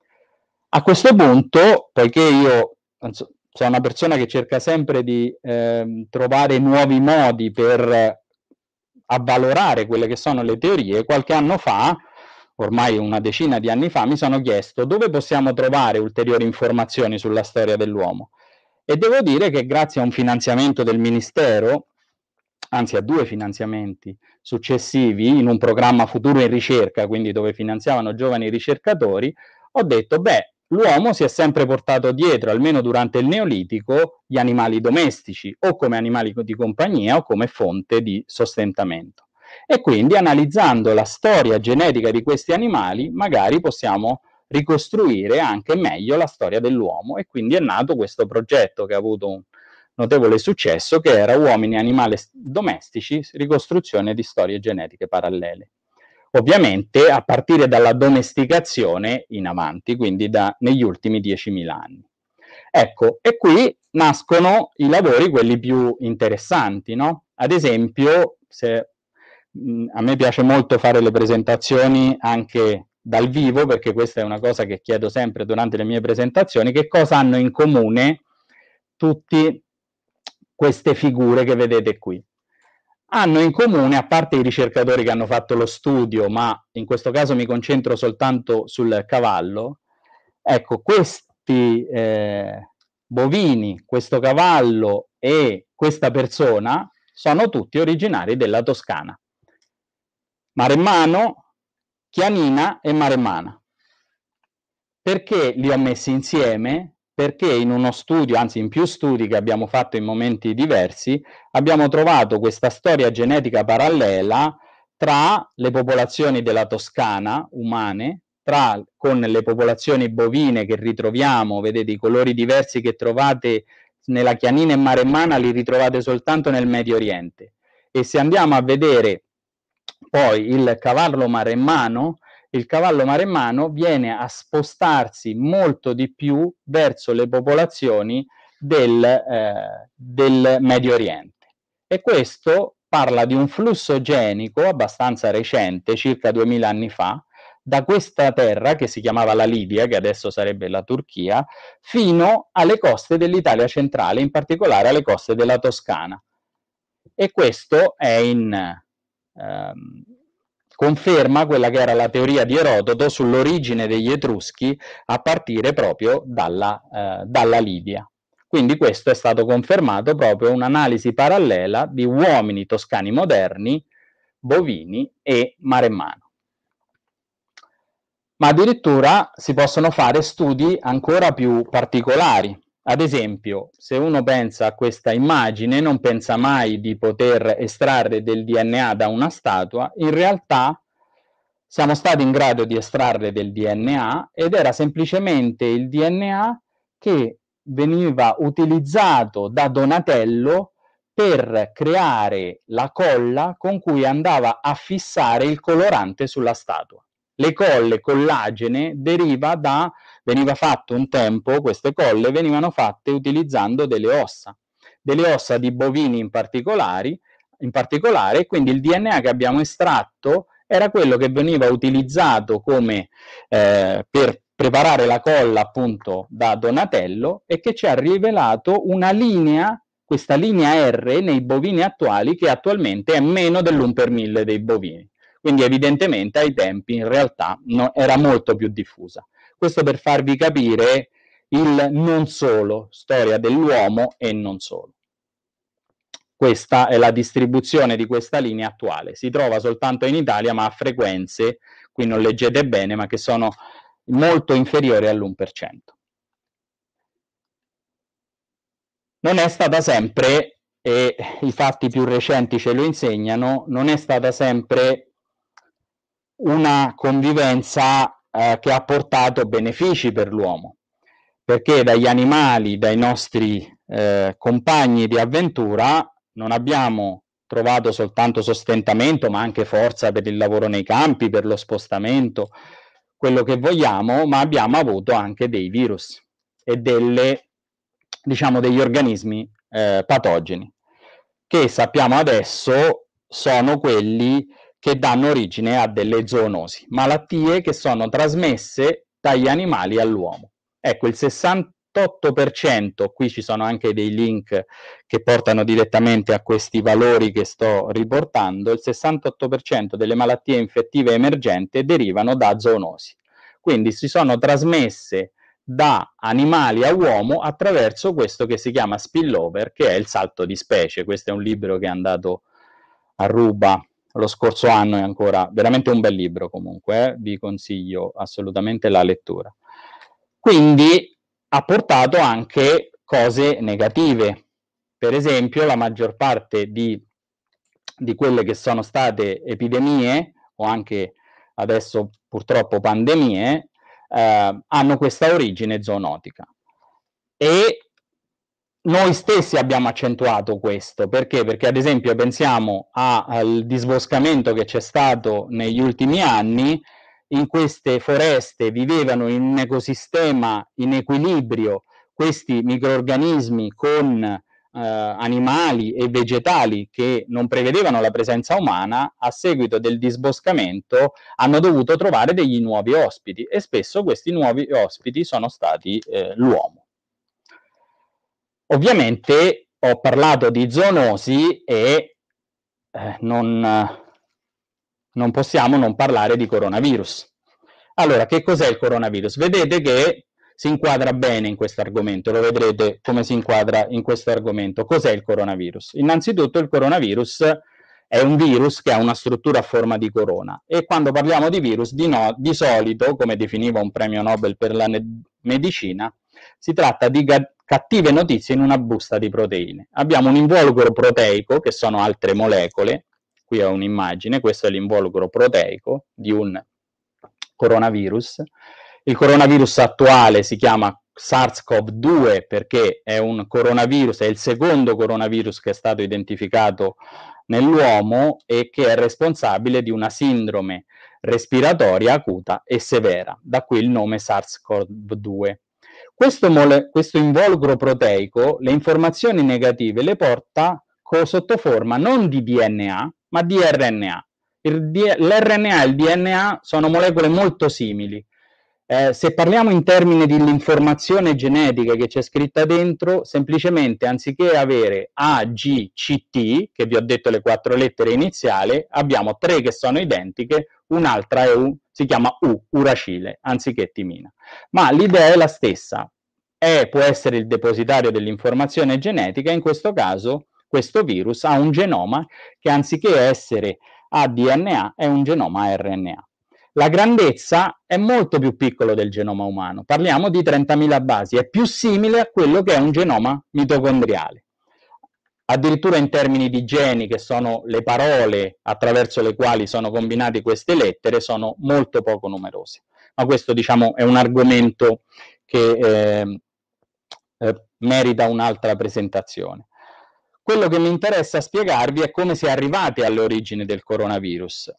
A questo punto, poiché io sono una persona che cerca sempre di trovare nuovi modi per avvalorare quelle che sono le teorie, qualche anno fa, ormai una decina di anni fa, mi sono chiesto dove possiamo trovare ulteriori informazioni sulla storia dell'uomo. E devo dire che grazie a un finanziamento del Ministero, anzi a 2 finanziamenti successivi, in un programma Futuro in Ricerca, quindi dove finanziavano giovani ricercatori, ho detto, beh, l'uomo si è sempre portato dietro, almeno durante il Neolitico, gli animali domestici, o come animali di compagnia o come fonte di sostentamento. E quindi analizzando la storia genetica di questi animali, magari possiamo ricostruire anche meglio la storia dell'uomo, e quindi è nato questo progetto che ha avuto un notevole successo, che era Uomini e animali domestici, ricostruzione di storie genetiche parallele. Ovviamente a partire dalla domesticazione in avanti, quindi negli ultimi 10.000 anni. Ecco, e qui nascono i lavori, quelli più interessanti, no? Ad esempio, a me piace molto fare le presentazioni anche dal vivo, perché questa è una cosa che chiedo sempre durante le mie presentazioni: che cosa hanno in comune tutte queste figure che vedete qui? Hanno in comune, a parte i ricercatori che hanno fatto lo studio, ma in questo caso mi concentro soltanto sul cavallo, ecco, questi bovini, questo cavallo e questa persona sono tutti originari della Toscana. Maremmano, Chianina e Maremmana. Perché li ho messi insieme? Perché in uno studio, anzi in più studi che abbiamo fatto in momenti diversi, abbiamo trovato questa storia genetica parallela tra le popolazioni della Toscana umane, con le popolazioni bovine che ritroviamo, vedete i colori diversi che trovate nella Chianina e Maremmana li ritrovate soltanto nel Medio Oriente. E se andiamo a vedere poi il cavallo maremmano viene a spostarsi molto di più verso le popolazioni del Medio Oriente. E questo parla di un flusso genico abbastanza recente, circa 2000 anni fa, da questa terra che si chiamava la Libia, che adesso sarebbe la Turchia, fino alle coste dell'Italia centrale, in particolare alle coste della Toscana. E questo è conferma quella che era la teoria di Erodoto sull'origine degli Etruschi a partire proprio dalla Libia. Quindi questo è stato confermato proprio un'analisi parallela di uomini toscani moderni, bovini e maremmano. Ma addirittura si possono fare studi ancora più particolari. Ad esempio, se uno pensa a questa immagine, non pensa mai di poter estrarre del DNA da una statua. In realtà siamo stati in grado di estrarre del DNA, ed era semplicemente il DNA che veniva utilizzato da Donatello per creare la colla con cui andava a fissare il colorante sulla statua. Le colle collagene veniva fatto un tempo, queste colle venivano fatte utilizzando delle ossa di bovini in particolare, quindi il DNA che abbiamo estratto era quello che veniva utilizzato come per preparare la colla appunto da Donatello, e che ci ha rivelato una linea, questa linea R nei bovini attuali, che attualmente è meno dell'1 per 1000 dei bovini. Quindi evidentemente ai tempi in realtà era molto più diffusa. Questo per farvi capire il non solo, storia dell'uomo e non solo. Questa è la distribuzione di questa linea attuale. Si trova soltanto in Italia, ma a frequenze, qui non leggete bene, ma che sono molto inferiori all'1%. Non è stata sempre, e i fatti più recenti ce lo insegnano, non è stata sempre una convivenza che ha portato benefici per l'uomo, perché dagli animali, dai nostri compagni di avventura, non abbiamo trovato soltanto sostentamento, ma anche forza per il lavoro nei campi, per lo spostamento, quello che vogliamo, ma abbiamo avuto anche dei virus e degli organismi patogeni, che sappiamo adesso sono quelli che danno origine a delle zoonosi, malattie che sono trasmesse dagli animali all'uomo. Ecco, il 68%, qui ci sono anche dei link che portano direttamente a questi valori che sto riportando, il 68% delle malattie infettive emergenti derivano da zoonosi. Quindi si sono trasmesse da animali a uomo attraverso questo che si chiama spillover, che è il salto di specie. Questo è un libro che è andato a ruba lo scorso anno, è ancora veramente un bel libro comunque, vi consiglio assolutamente la lettura. Quindi ha portato anche cose negative. Per esempio, la maggior parte di quelle che sono state epidemie, o anche adesso purtroppo pandemie, hanno questa origine zoonotica. E noi stessi abbiamo accentuato questo, perché? Perché ad esempio pensiamo al disboscamento che c'è stato negli ultimi anni. In queste foreste vivevano in un ecosistema in equilibrio questi microrganismi con animali e vegetali che non prevedevano la presenza umana. A seguito del disboscamento hanno dovuto trovare degli nuovi ospiti, e spesso questi nuovi ospiti sono stati l'uomo. Ovviamente ho parlato di zoonosi e non possiamo non parlare di coronavirus. Allora, che cos'è il coronavirus? Vedete che si inquadra bene in questo argomento, lo vedrete come si inquadra in questo argomento. Cos'è il coronavirus? Innanzitutto il coronavirus è un virus che ha una struttura a forma di corona, e quando parliamo di virus, di solito, come definiva un premio Nobel per la medicina, si tratta di cattive notizie in una busta di proteine. Abbiamo un involucro proteico, che sono altre molecole. Qui ho un'immagine, questo è l'involucro proteico di un coronavirus. Il coronavirus attuale si chiama SARS-CoV-2 perché è un coronavirus, è il secondo coronavirus che è stato identificato nell'uomo e che è responsabile di una sindrome respiratoria acuta e severa, da qui il nome SARS-CoV-2. Questo involucro proteico le informazioni negative le porta sotto forma non di DNA, ma di RNA. L'RNA e il DNA sono molecole molto simili. Se parliamo in termini dell'informazione genetica che c'è scritta dentro, semplicemente anziché avere A, G, C, T, che vi ho detto le 4 lettere iniziali, abbiamo 3 che sono identiche, un'altra si chiama U, uracile, anziché timina. Ma l'idea è la stessa. Può essere il depositario dell'informazione genetica, in questo caso questo virus ha un genoma che anziché essere a DNA è un genoma RNA. La grandezza è molto più piccolo del genoma umano, parliamo di 30.000 basi, è più simile a quello che è un genoma mitocondriale. Addirittura in termini di geni, che sono le parole attraverso le quali sono combinate queste lettere, sono molto poco numerose. Ma questo, diciamo, è un argomento che merita un'altra presentazione. Quello che mi interessa spiegarvi è come si è arrivati alle origini del coronavirus.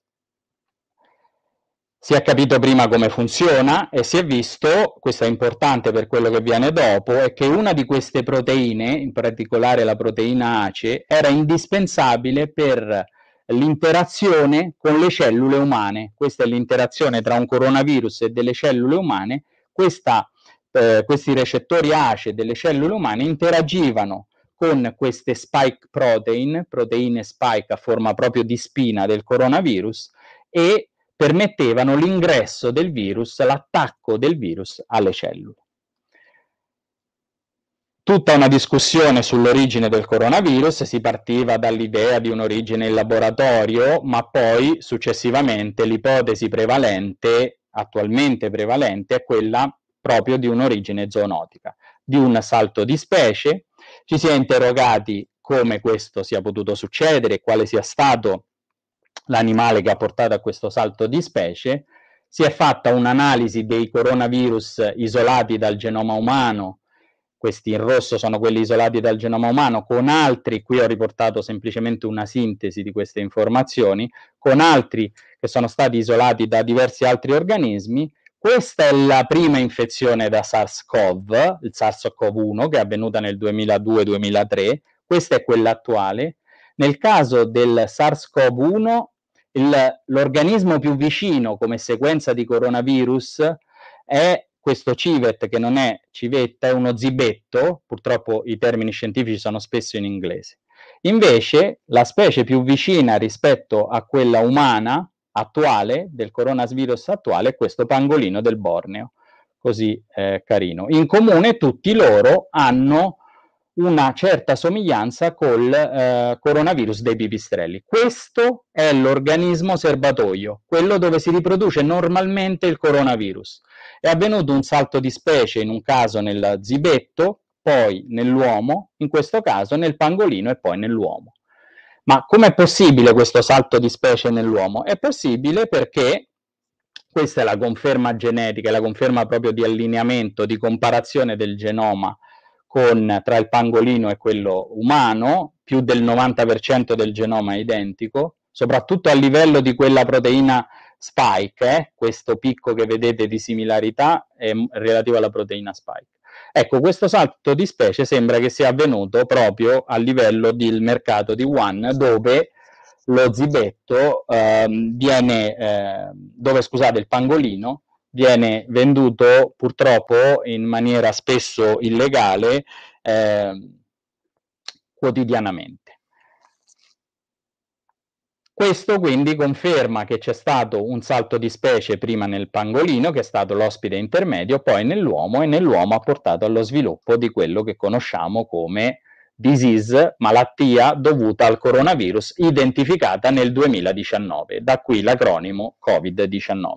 Si è capito prima come funziona e si è visto, questo è importante per quello che viene dopo, è che una di queste proteine, in particolare la proteina ACE, era indispensabile per l'interazione con le cellule umane. Questa è l'interazione tra un coronavirus e delle cellule umane. Questi recettori ACE delle cellule umane interagivano con queste spike proteine spike a forma proprio di spina del coronavirus, e permettevano l'ingresso del virus, l'attacco del virus alle cellule. tutta una discussione sull'origine del coronavirus, si partiva dall'idea di un'origine in laboratorio, ma poi successivamente l'ipotesi prevalente, attualmente prevalente, è quella proprio di un'origine zoonotica, di un salto di specie. Ci si è interrogati come questo sia potuto succedere, quale sia stato l'animale che ha portato a questo salto di specie. Si è fatta un'analisi dei coronavirus isolati dal genoma umano. Questi in rosso sono quelli isolati dal genoma umano, con altri, qui ho riportato semplicemente una sintesi di queste informazioni, con altri che sono stati isolati da diversi altri organismi. Questa è la prima infezione da SARS-CoV, il SARS-CoV-1, che è avvenuta nel 2002-2003, questa è quella attuale. Nel caso del SARS-CoV-1, l'organismo più vicino come sequenza di coronavirus è questo civet, che non è civetta, è uno zibetto, purtroppo i termini scientifici sono spesso in inglese. Invece la specie più vicina rispetto a quella umana attuale, del coronavirus attuale, è questo pangolino del Borneo, così carino. In comune tutti loro hanno una certa somiglianza col coronavirus dei pipistrelli. Questo è l'organismo serbatoio, quello dove si riproduce normalmente il coronavirus. È avvenuto un salto di specie in un caso nel zibetto, poi nell'uomo, in questo caso nel pangolino e poi nell'uomo. Ma com'è possibile questo salto di specie nell'uomo? È possibile perché questa è la conferma genetica, la conferma proprio di allineamento, di comparazione del genoma tra il pangolino e quello umano, più del 90% del genoma è identico, soprattutto a livello di quella proteina spike, questo picco che vedete di similarità è relativo alla proteina spike. Ecco, questo salto di specie sembra che sia avvenuto proprio a livello del mercato di Wuhan, dove lo zibetto il pangolino viene venduto purtroppo in maniera spesso illegale quotidianamente. Questo quindi conferma che c'è stato un salto di specie prima nel pangolino, che è stato l'ospite intermedio, poi nell'uomo, e nell'uomo ha portato allo sviluppo di quello che conosciamo come disease, malattia dovuta al coronavirus, identificata nel 2019, da qui l'acronimo Covid-19.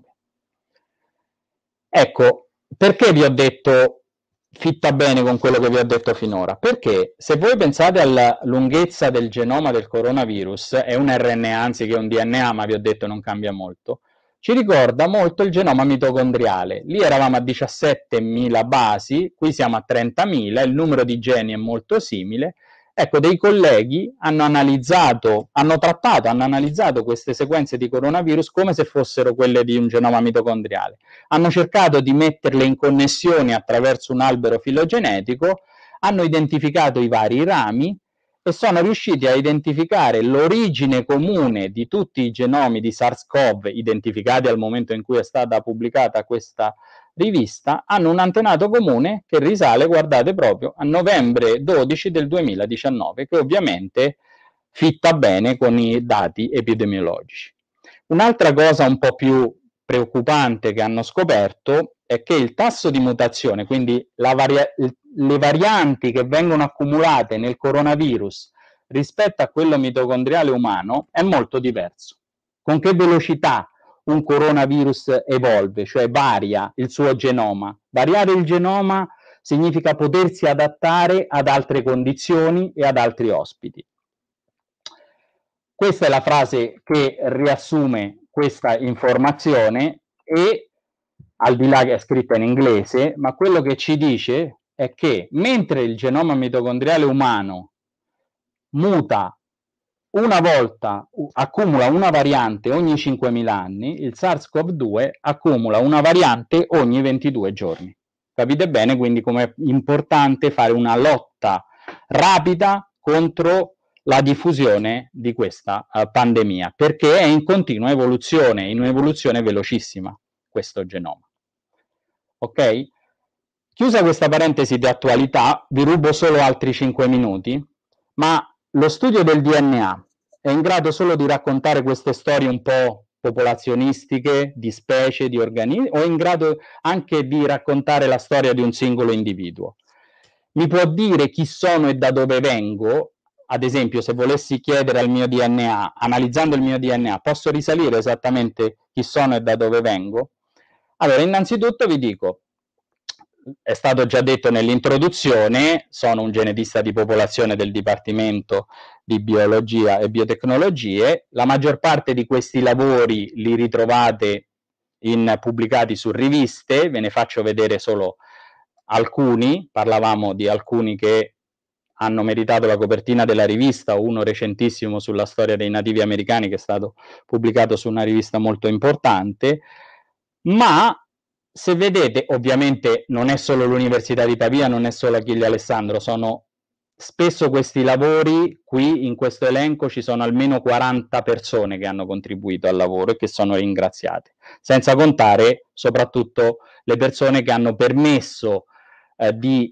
Ecco, perché vi ho detto fitta bene con quello che vi ho detto finora? Perché se voi pensate alla lunghezza del genoma del coronavirus, è un RNA anziché un DNA, ma vi ho detto non cambia molto, ci ricorda molto il genoma mitocondriale. Lì eravamo a 17.000 basi, qui siamo a 30.000, il numero di geni è molto simile. Ecco, dei colleghi hanno analizzato queste sequenze di coronavirus come se fossero quelle di un genoma mitocondriale. Hanno cercato di metterle in connessione attraverso un albero filogenetico, hanno identificato i vari rami e sono riusciti a identificare l'origine comune di tutti i genomi di SARS-CoV identificati al momento in cui è stata pubblicata questa rivista, hanno un antenato comune che risale, guardate, proprio a novembre 12 del 2019, che ovviamente fitta bene con i dati epidemiologici. Un'altra cosa un po' più preoccupante che hanno scoperto è che il tasso di mutazione, quindi le varianti che vengono accumulate nel coronavirus rispetto a quello mitocondriale umano, è molto diverso. Con che velocità un coronavirus evolve, cioè varia il suo genoma? Variare il genoma significa potersi adattare ad altre condizioni e ad altri ospiti. Questa è la frase che riassume questa informazione e, al di là che è scritta in inglese, ma quello che ci dice è che mentre il genoma mitocondriale umano muta una volta, accumula una variante ogni 5.000 anni, il SARS-CoV-2 accumula una variante ogni 22 giorni. Capite bene quindi com'è importante fare una lotta rapida contro la diffusione di questa pandemia, perché è in continua evoluzione, in un'evoluzione velocissima questo genoma. Ok? Chiusa questa parentesi di attualità, vi rubo solo altri 5 minuti, ma lo studio del DNA è in grado solo di raccontare queste storie un po' popolazionistiche, di specie, di organismi, o è in grado anche di raccontare la storia di un singolo individuo? mi può dire chi sono e da dove vengo? Ad esempio, se volessi chiedere al mio DNA, analizzando il mio DNA, posso risalire esattamente chi sono e da dove vengo? Allora, innanzitutto vi dico, è stato già detto nell'introduzione, sono un genetista di popolazione del Dipartimento di Biologia e Biotecnologie. La maggior parte di questi lavori li ritrovate pubblicati su riviste, ve ne faccio vedere solo alcuni, parlavamo di alcuni che hanno meritato la copertina della rivista, uno recentissimo sulla storia dei nativi americani che è stato pubblicato su una rivista molto importante, ma se vedete, ovviamente non è solo l'Università di Pavia, non è solo Achille Alessandro, sono spesso questi lavori, qui in questo elenco ci sono almeno 40 persone che hanno contribuito al lavoro e che sono ringraziate, senza contare soprattutto le persone che hanno permesso di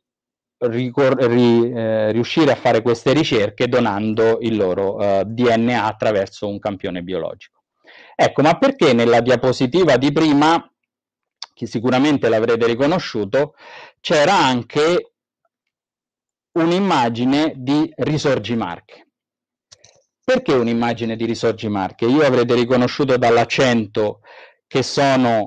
riuscire a fare queste ricerche donando il loro DNA attraverso un campione biologico. Ecco, ma perché nella diapositiva di prima, che sicuramente l'avrete riconosciuto, c'era anche un'immagine di Risorgimarche. Perché un'immagine di Risorgimarche? Io avrete riconosciuto dall'accento che sono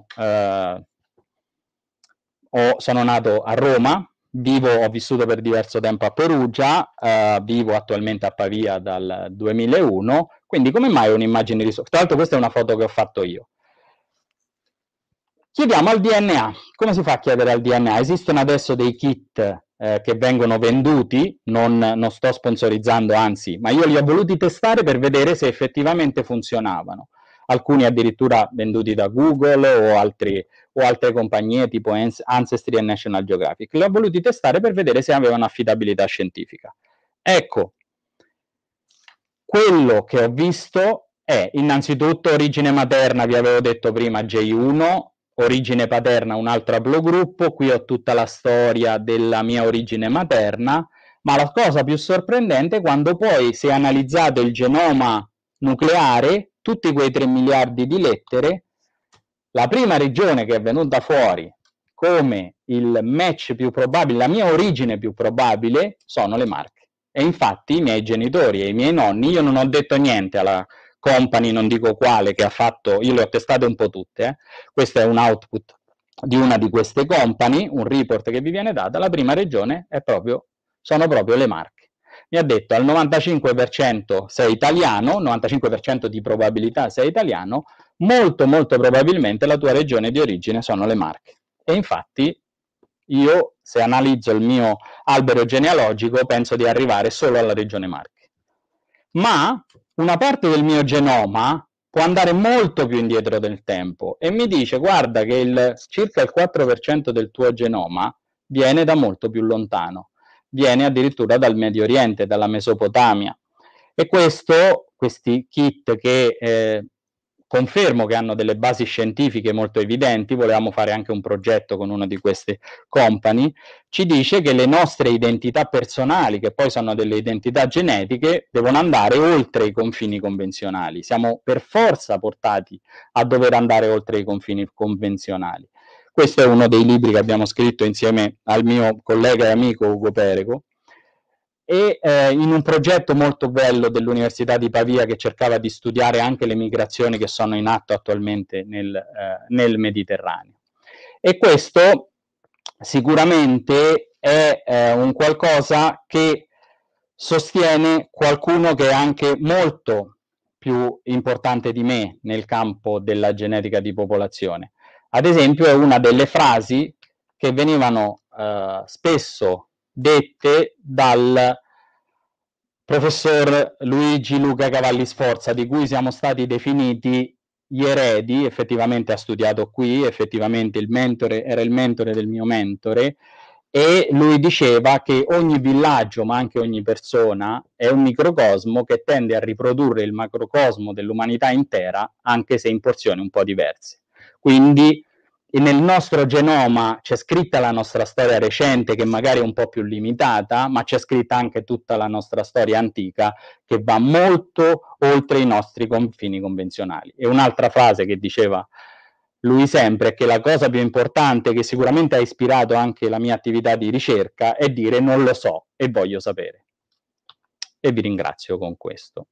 nato a Roma, ho vissuto per diverso tempo a Perugia, vivo attualmente a Pavia dal 2001, quindi come mai un'immagine di Risorgimarche? Tra l'altro questa è una foto che ho fatto io. Chiediamo al DNA. Come si fa a chiedere al DNA? Esistono adesso dei kit che vengono venduti, non sto sponsorizzando, anzi, ma io li ho voluti testare per vedere se effettivamente funzionavano. Alcuni addirittura venduti da Google o altre compagnie tipo Ancestry e National Geographic. Li ho voluti testare per vedere se avevano affidabilità scientifica. Ecco, quello che ho visto è innanzitutto origine materna, vi avevo detto prima, J1, origine paterna un altro haplogruppo, qui ho tutta la storia della mia origine materna, ma la cosa più sorprendente è quando poi si è analizzato il genoma nucleare, tutti quei 3 miliardi di lettere, la prima regione che è venuta fuori come il match più probabile, la mia origine più probabile, sono le Marche. E infatti i miei genitori e i miei nonni, io non ho detto niente alla company, non dico quale, che ha fatto, io le ho testate un po' tutte, questo è un output di una di queste company, un report che vi viene data, la prima regione sono proprio le Marche. Mi ha detto al 95% sei italiano, 95% di probabilità sei italiano, molto molto probabilmente la tua regione di origine sono le Marche. E infatti io, se analizzo il mio albero genealogico, penso di arrivare solo alla regione Marche. Ma una parte del mio genoma può andare molto più indietro del tempo e mi dice: guarda che circa il 4% del tuo genoma viene da molto più lontano, viene addirittura dal Medio Oriente, dalla Mesopotamia. E questi kit che confermo che hanno delle basi scientifiche molto evidenti, volevamo fare anche un progetto con una di queste company, ci dice che le nostre identità personali, che poi sono delle identità genetiche, devono andare oltre i confini convenzionali. Siamo per forza portati a dover andare oltre i confini convenzionali. Questo è uno dei libri che abbiamo scritto insieme al mio collega e amico Ugo Perego, e in un progetto molto bello dell'Università di Pavia che cercava di studiare anche le migrazioni che sono in atto attualmente nel Mediterraneo. E questo sicuramente è un qualcosa che sostiene qualcuno che è anche molto più importante di me nel campo della genetica di popolazione. Ad esempio, è una delle frasi che venivano spesso dette dal professor Luigi Luca Cavalli Sforza, di cui siamo stati definiti gli eredi. Effettivamente ha studiato qui, effettivamente era il mentore del mio mentore, e lui diceva che ogni villaggio, ma anche ogni persona, è un microcosmo che tende a riprodurre il macrocosmo dell'umanità intera, anche se in porzioni un po' diverse. Quindi nel nostro genoma c'è scritta la nostra storia recente, che magari è un po' più limitata, ma c'è scritta anche tutta la nostra storia antica, che va molto oltre i nostri confini convenzionali. E un'altra frase che diceva lui sempre, che la cosa più importante, che sicuramente ha ispirato anche la mia attività di ricerca, è dire non lo so e voglio sapere. E vi ringrazio con questo.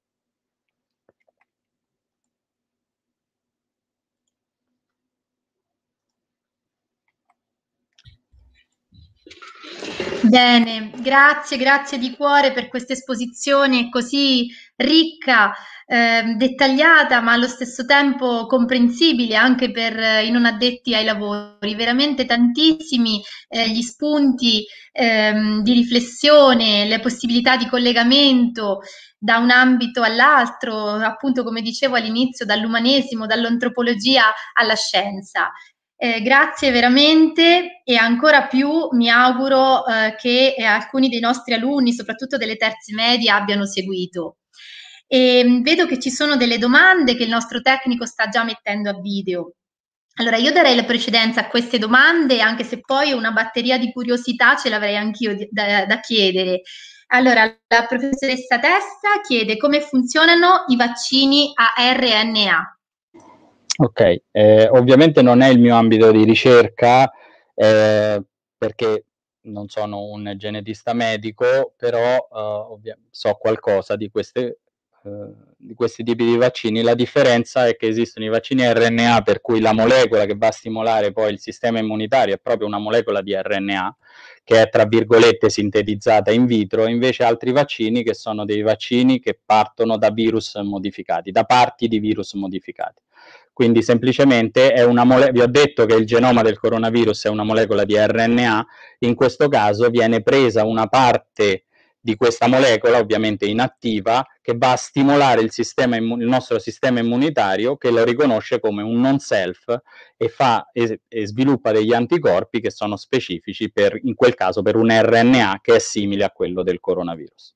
Bene, grazie di cuore per questa esposizione così ricca, dettagliata, ma allo stesso tempo comprensibile anche per i non addetti ai lavori. Veramente tantissimi gli spunti di riflessione, le possibilità di collegamento da un ambito all'altro, appunto come dicevo all'inizio, dall'umanesimo, dall'antropologia alla scienza. Grazie veramente e ancora più mi auguro che alcuni dei nostri alunni, soprattutto delle terze medie, abbiano seguito. Vedo che ci sono delle domande che il nostro tecnico sta già mettendo a video. Allora, io darei la precedenza a queste domande, anche se poi una batteria di curiosità ce l'avrei anch'io da chiedere. Allora, la professoressa Testa chiede come funzionano i vaccini a RNA. Ok, ovviamente non è il mio ambito di ricerca perché non sono un genetista medico, però so qualcosa di questi tipi di vaccini. La differenza è che esistono i vaccini RNA, per cui la molecola che va a stimolare poi il sistema immunitario è proprio una molecola di RNA, che è tra virgolette sintetizzata in vitro, invece altri vaccini che sono dei vaccini che partono da virus modificati, da parti di virus modificati. Quindi semplicemente è una vi ho detto che il genoma del coronavirus è una molecola di RNA, in questo caso viene presa una parte di questa molecola, ovviamente inattiva, che va a stimolare il nostro sistema immunitario, che lo riconosce come un non self e sviluppa degli anticorpi che sono specifici in quel caso per un RNA che è simile a quello del coronavirus.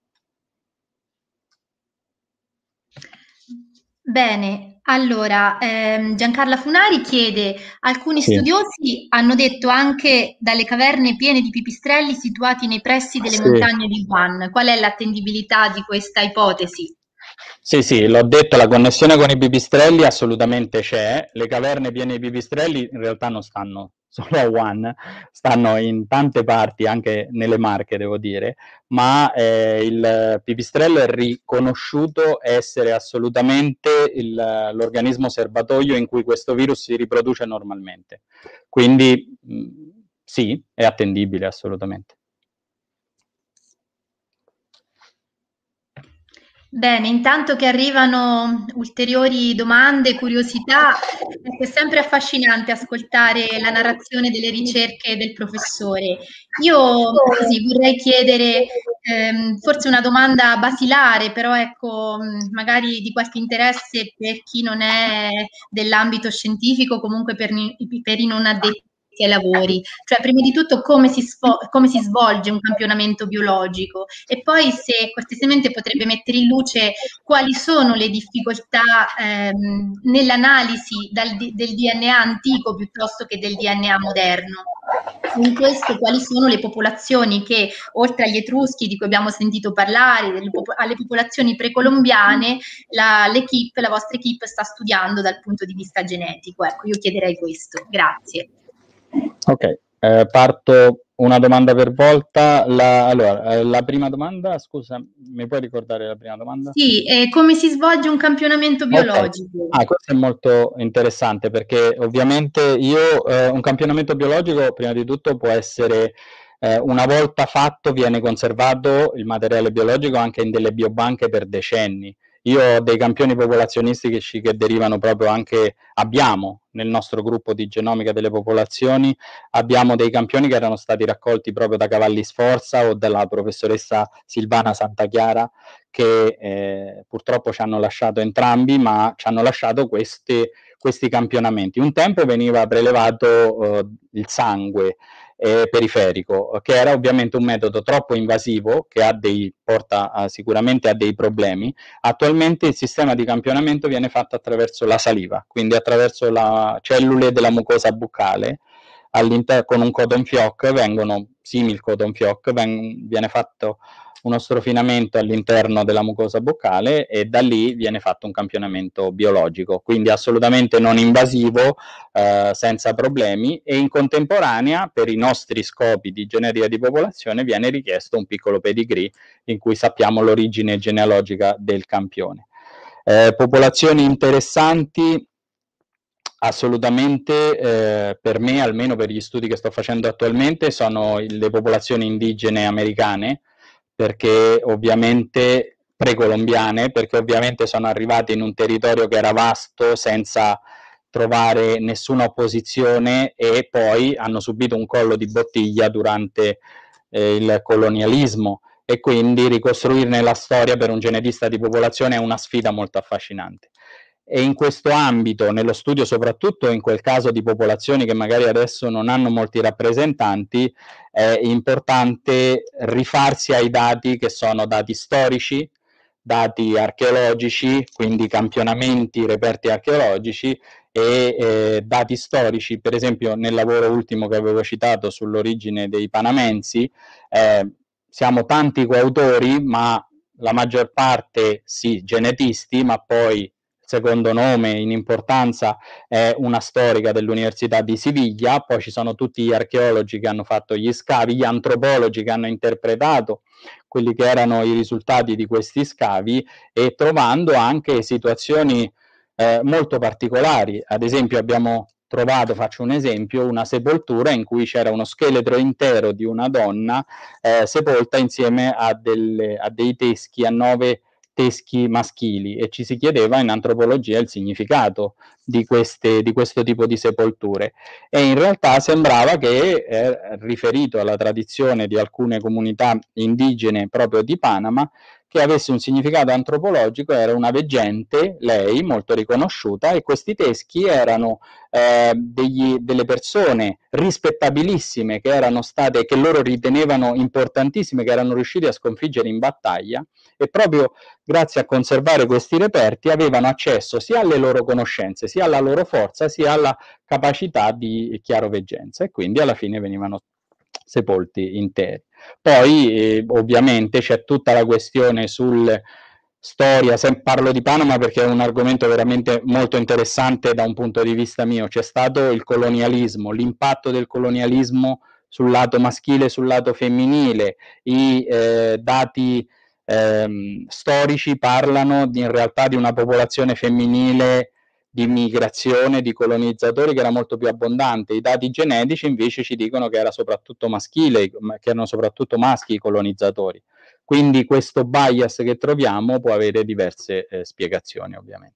Bene, allora Giancarla Funari chiede: alcuni studiosi hanno detto anche dalle caverne piene di pipistrelli situati nei pressi delle montagne di Wuhan. Qual è l'attendibilità di questa ipotesi? Sì, l'ho detto, la connessione con i pipistrelli assolutamente c'è. Le caverne piene di pipistrelli in realtà non stanno solo a Wuhan, stanno in tante parti, anche nelle Marche, devo dire, ma il pipistrello è riconosciuto essere assolutamente l'organismo serbatoio in cui questo virus si riproduce normalmente. Quindi sì, è attendibile assolutamente. Bene, intanto che arrivano ulteriori domande, curiosità, è sempre affascinante ascoltare la narrazione delle ricerche del professore. Io così vorrei chiedere forse una domanda basilare, però ecco, magari di qualche interesse per chi non è dell'ambito scientifico, comunque per i non addetti ai lavori. Cioè, prima di tutto, come si svolge un campionamento biologico e poi se quest'esempio potrebbe mettere in luce quali sono le difficoltà nell'analisi del DNA antico piuttosto che del DNA moderno. In questo, quali sono le popolazioni che, oltre agli Etruschi di cui abbiamo sentito parlare, alle popolazioni precolombiane, la vostra equipe sta studiando dal punto di vista genetico? Ecco, io chiederei questo. Grazie. Ok, parto una domanda per volta. Allora, la prima domanda, scusa, mi puoi ricordare la prima domanda? Sì, come si svolge un campionamento biologico? Okay. Questo è molto interessante perché ovviamente un campionamento biologico prima di tutto può essere una volta fatto viene conservato il materiale biologico anche in delle biobanche per decenni. Io ho dei campioni popolazionistici che derivano proprio abbiamo nel nostro gruppo di genomica delle popolazioni, abbiamo dei campioni che erano stati raccolti proprio da Cavalli Sforza o dalla professoressa Silvana Santachiara, che purtroppo ci hanno lasciato entrambi, ma ci hanno lasciato questi campionamenti. Un tempo veniva prelevato il sangue periferico, che era ovviamente un metodo troppo invasivo, che porta sicuramente a dei problemi. Attualmente il sistema di campionamento viene fatto attraverso la saliva, quindi attraverso le cellule della mucosa buccale, con un cotton fioc, simil cotton fioc, viene fatto uno strofinamento all'interno della mucosa boccale e da lì viene fatto un campionamento biologico, quindi assolutamente non invasivo, senza problemi, e in contemporanea per i nostri scopi di genetica di popolazione viene richiesto un piccolo pedigree in cui sappiamo l'origine genealogica del campione. Popolazioni interessanti assolutamente, per me, almeno per gli studi che sto facendo attualmente, sono le popolazioni indigene americane, perché ovviamente precolombiane, perché ovviamente sono arrivati in un territorio che era vasto senza trovare nessuna opposizione e poi hanno subito un collo di bottiglia durante il colonialismo e quindi ricostruirne la storia per un genetista di popolazione è una sfida molto affascinante. E in questo ambito, nello studio soprattutto in quel caso di popolazioni che magari adesso non hanno molti rappresentanti, è importante rifarsi ai dati che sono dati storici, dati archeologici, quindi campionamenti, reperti archeologici e dati storici. Per esempio nel lavoro ultimo che avevo citato sull'origine dei panamensi, siamo tanti coautori, ma la maggior parte sì, genetisti, ma poi secondo nome in importanza è una storica dell'Università di Siviglia, poi ci sono tutti gli archeologi che hanno fatto gli scavi, gli antropologi che hanno interpretato quelli che erano i risultati di questi scavi e trovando anche situazioni molto particolari. Ad esempio abbiamo trovato, faccio un esempio, una sepoltura in cui c'era uno scheletro intero di una donna sepolta insieme a dei teschi, a 9 teschi maschili, e ci si chiedeva in antropologia il significato di questo tipo di sepolture, e in realtà sembrava che, riferito alla tradizione di alcune comunità indigene proprio di Panama, che avesse un significato antropologico. Era una veggente, lei, molto riconosciuta, e questi teschi erano delle persone rispettabilissime che loro ritenevano importantissime, che erano riusciti a sconfiggere in battaglia, e proprio grazie a conservare questi reperti avevano accesso sia alle loro conoscenze, sia alla loro forza, sia alla capacità di chiaroveggenza, e quindi alla fine venivano sepolti interi. Poi ovviamente c'è tutta la questione sul storia, parlo di Panama perché è un argomento veramente molto interessante da un punto di vista mio. C'è stato il colonialismo, l'impatto del colonialismo sul lato maschile e sul lato femminile, i dati storici parlano in realtà di una popolazione femminile di migrazione, di colonizzatori che era molto più abbondante. I dati genetici invece ci dicono che era soprattutto maschile, che erano soprattutto maschi i colonizzatori. Quindi questo bias che troviamo può avere diverse spiegazioni, ovviamente.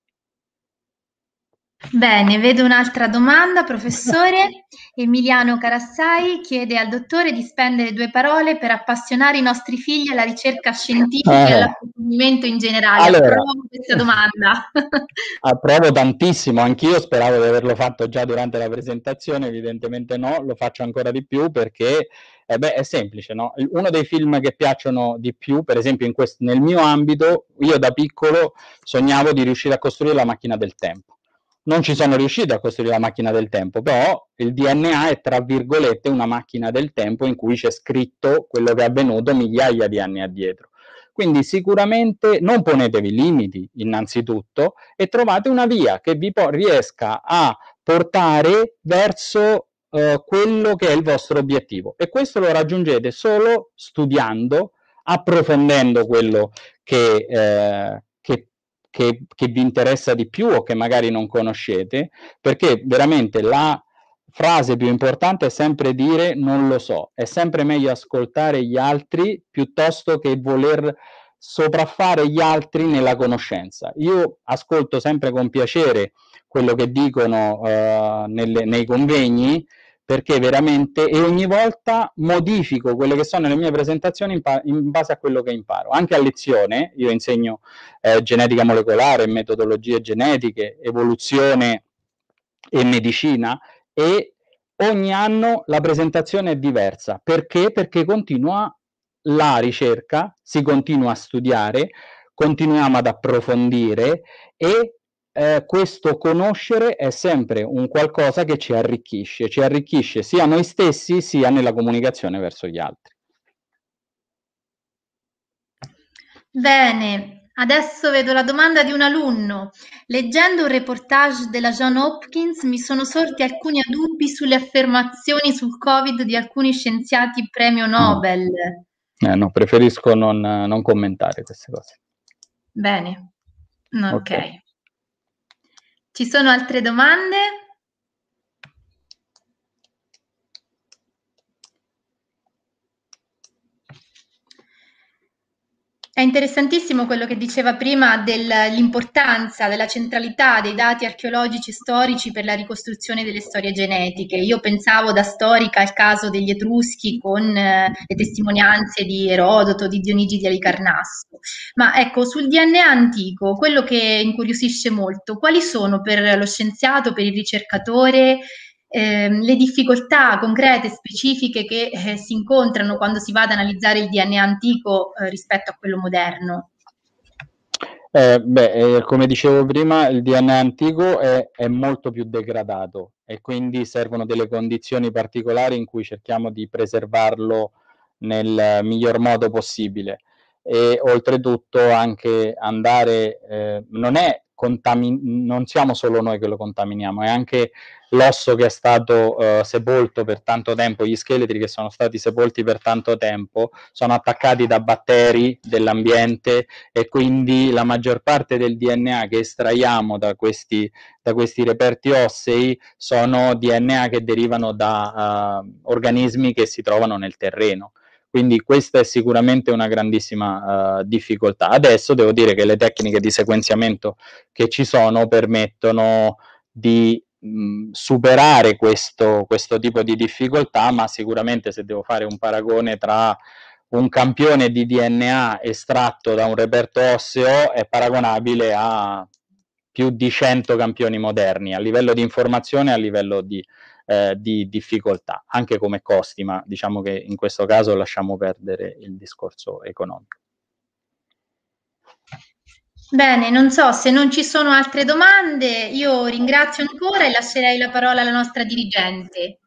Bene, vedo un'altra domanda, professore. Emiliano Carassai chiede al dottore di spendere 2 parole per appassionare i nostri figli alla ricerca scientifica e all'approfondimento in generale. Allora, approvo questa domanda. approvo tantissimo, anch'io speravo di averlo fatto già durante la presentazione, evidentemente no, lo faccio ancora di più perché è semplice, no? Uno dei film che piacciono di più, per esempio nel mio ambito, io da piccolo sognavo di riuscire a costruire la macchina del tempo. Non ci sono riuscito a costruire la macchina del tempo, però il DNA è, tra virgolette, una macchina del tempo in cui c'è scritto quello che è avvenuto migliaia di anni addietro. Quindi sicuramente non ponetevi limiti, innanzitutto, e trovate una via che vi riesca a portare verso quello che è il vostro obiettivo. E questo lo raggiungete solo studiando, approfondendo quello che vi interessa di più o che magari non conoscete, perché veramente la frase più importante è sempre dire non lo so, è sempre meglio ascoltare gli altri piuttosto che voler sopraffare gli altri nella conoscenza. Io ascolto sempre con piacere quello che dicono nei convegni, perché veramente, e ogni volta modifico quelle che sono le mie presentazioni in base a quello che imparo. Anche a lezione, io insegno genetica molecolare, metodologie genetiche, evoluzione e medicina, e ogni anno la presentazione è diversa. Perché? Perché continua la ricerca, si continua a studiare, continuiamo ad approfondire e questo conoscere è sempre un qualcosa che ci arricchisce sia noi stessi sia nella comunicazione verso gli altri. Bene, adesso vedo la domanda di un alunno. Leggendo un reportage della Johns Hopkins mi sono sorti alcuni dubbi sulle affermazioni sul Covid di alcuni scienziati premio Nobel. No, preferisco non commentare queste cose. Bene, ok. Ok. Ci sono altre domande? È interessantissimo quello che diceva prima dell'importanza, della centralità dei dati archeologici e storici per la ricostruzione delle storie genetiche. Io pensavo da storica al caso degli Etruschi con le testimonianze di Erodoto, di Dionigi di Alicarnasso. Ma ecco, sul DNA antico, quello che incuriosisce molto, quali sono per lo scienziato, per il ricercatore, le difficoltà concrete, specifiche che si incontrano quando si va ad analizzare il DNA antico rispetto a quello moderno? Come dicevo prima, il DNA antico è molto più degradato e quindi servono delle condizioni particolari in cui cerchiamo di preservarlo nel miglior modo possibile. E oltretutto anche andare, non siamo solo noi che lo contaminiamo, è anche l'osso che è stato sepolto per tanto tempo, gli scheletri che sono stati sepolti per tanto tempo, sono attaccati da batteri dell'ambiente e quindi la maggior parte del DNA che estraiamo da questi reperti ossei sono DNA che derivano da organismi che si trovano nel terreno. Quindi questa è sicuramente una grandissima difficoltà. Adesso devo dire che le tecniche di sequenziamento che ci sono permettono di superare questo tipo di difficoltà, ma sicuramente se devo fare un paragone tra un campione di DNA estratto da un reperto osseo è paragonabile a più di 100 campioni moderni a livello di informazione e a livello di difficoltà, anche come costi, ma diciamo che in questo caso lasciamo perdere il discorso economico. Bene, non so se non ci sono altre domande, io ringrazio ancora e lascerei la parola alla nostra dirigente.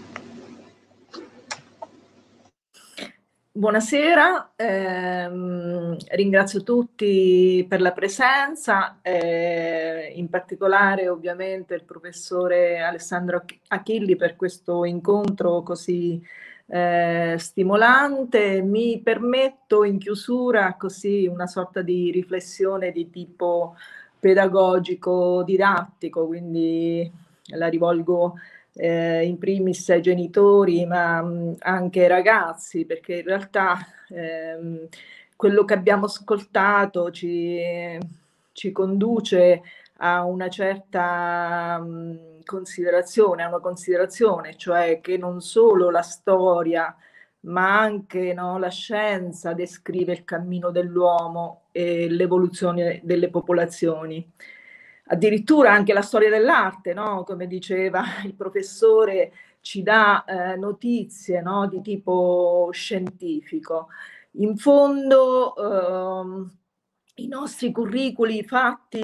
Buonasera, ringrazio tutti per la presenza, in particolare ovviamente il professore Alessandro Achilli per questo incontro così stimolante. Mi permetto in chiusura così una sorta di riflessione di tipo pedagogico, didattico, quindi la rivolgo in primis ai genitori, ma anche ai ragazzi, perché in realtà quello che abbiamo ascoltato ci conduce a una certa considerazione, a una considerazione, cioè che non solo la storia, ma anche la scienza descrive il cammino dell'uomo e l'evoluzione delle popolazioni. Addirittura anche la storia dell'arte, no? Come diceva il professore, ci dà notizie, no? Di tipo scientifico. In fondo i nostri curriculi fatti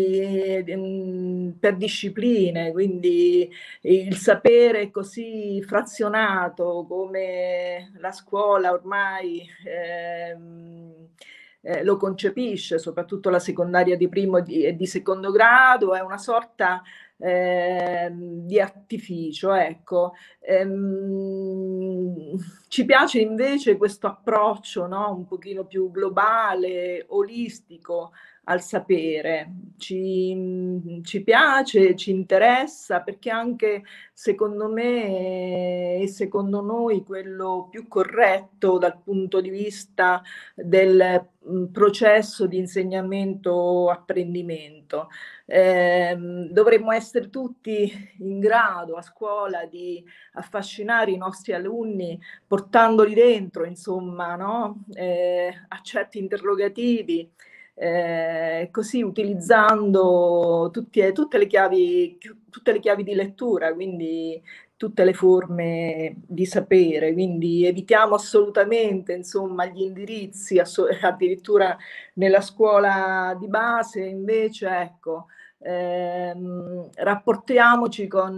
per discipline, quindi il sapere così frazionato come la scuola ormai lo concepisce, soprattutto la secondaria di primo e di secondo grado, è una sorta di artificio, ecco. Ci piace invece questo approccio, no? Un pochino più globale, olistico al sapere. Ci piace, ci interessa, perché anche secondo me e secondo noi quello più corretto dal punto di vista del processo di insegnamento-apprendimento. Dovremmo essere tutti in grado a scuola di affascinare i nostri alunni portandoli dentro, insomma, no? A certi interrogativi, così utilizzando tutte le chiavi di lettura, quindi tutte le forme di sapere, quindi evitiamo assolutamente, insomma, gli indirizzi, addirittura nella scuola di base, invece, ecco, rapportiamoci con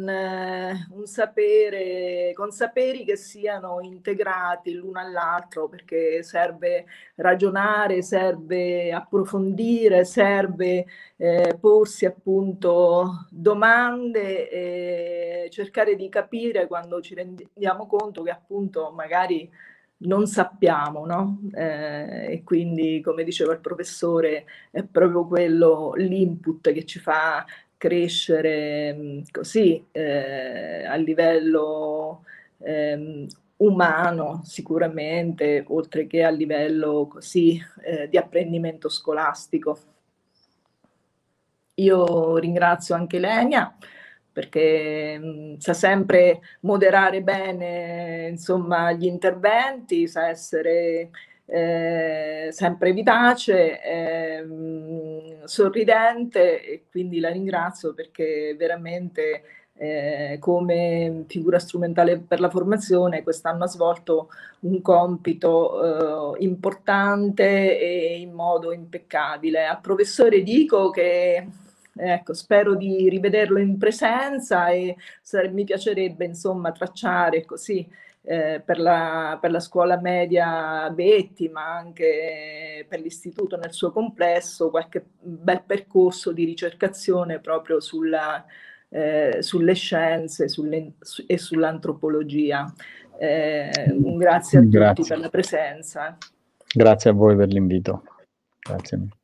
con saperi che siano integrati l'uno all'altro, perché serve ragionare, serve approfondire, serve porsi appunto domande e cercare di capire quando ci rendiamo conto che appunto magari non sappiamo, no? E quindi, come diceva il professore, è proprio quello l'input che ci fa crescere così a livello umano sicuramente, oltre che a livello così di apprendimento scolastico. Io ringrazio anche Lenia perché sa sempre moderare bene, insomma, gli interventi, sa essere sempre vivace, sorridente, e quindi la ringrazio perché veramente come figura strumentale per la formazione quest'anno ha svolto un compito importante e in modo impeccabile. Al professore dico che ecco, spero di rivederlo in presenza e mi piacerebbe insomma tracciare così per la scuola media Betti, ma anche per l'istituto nel suo complesso, qualche bel percorso di ricercazione proprio sulle scienze e sull'antropologia. Grazie a tutti per la presenza. Grazie a voi per l'invito. Grazie.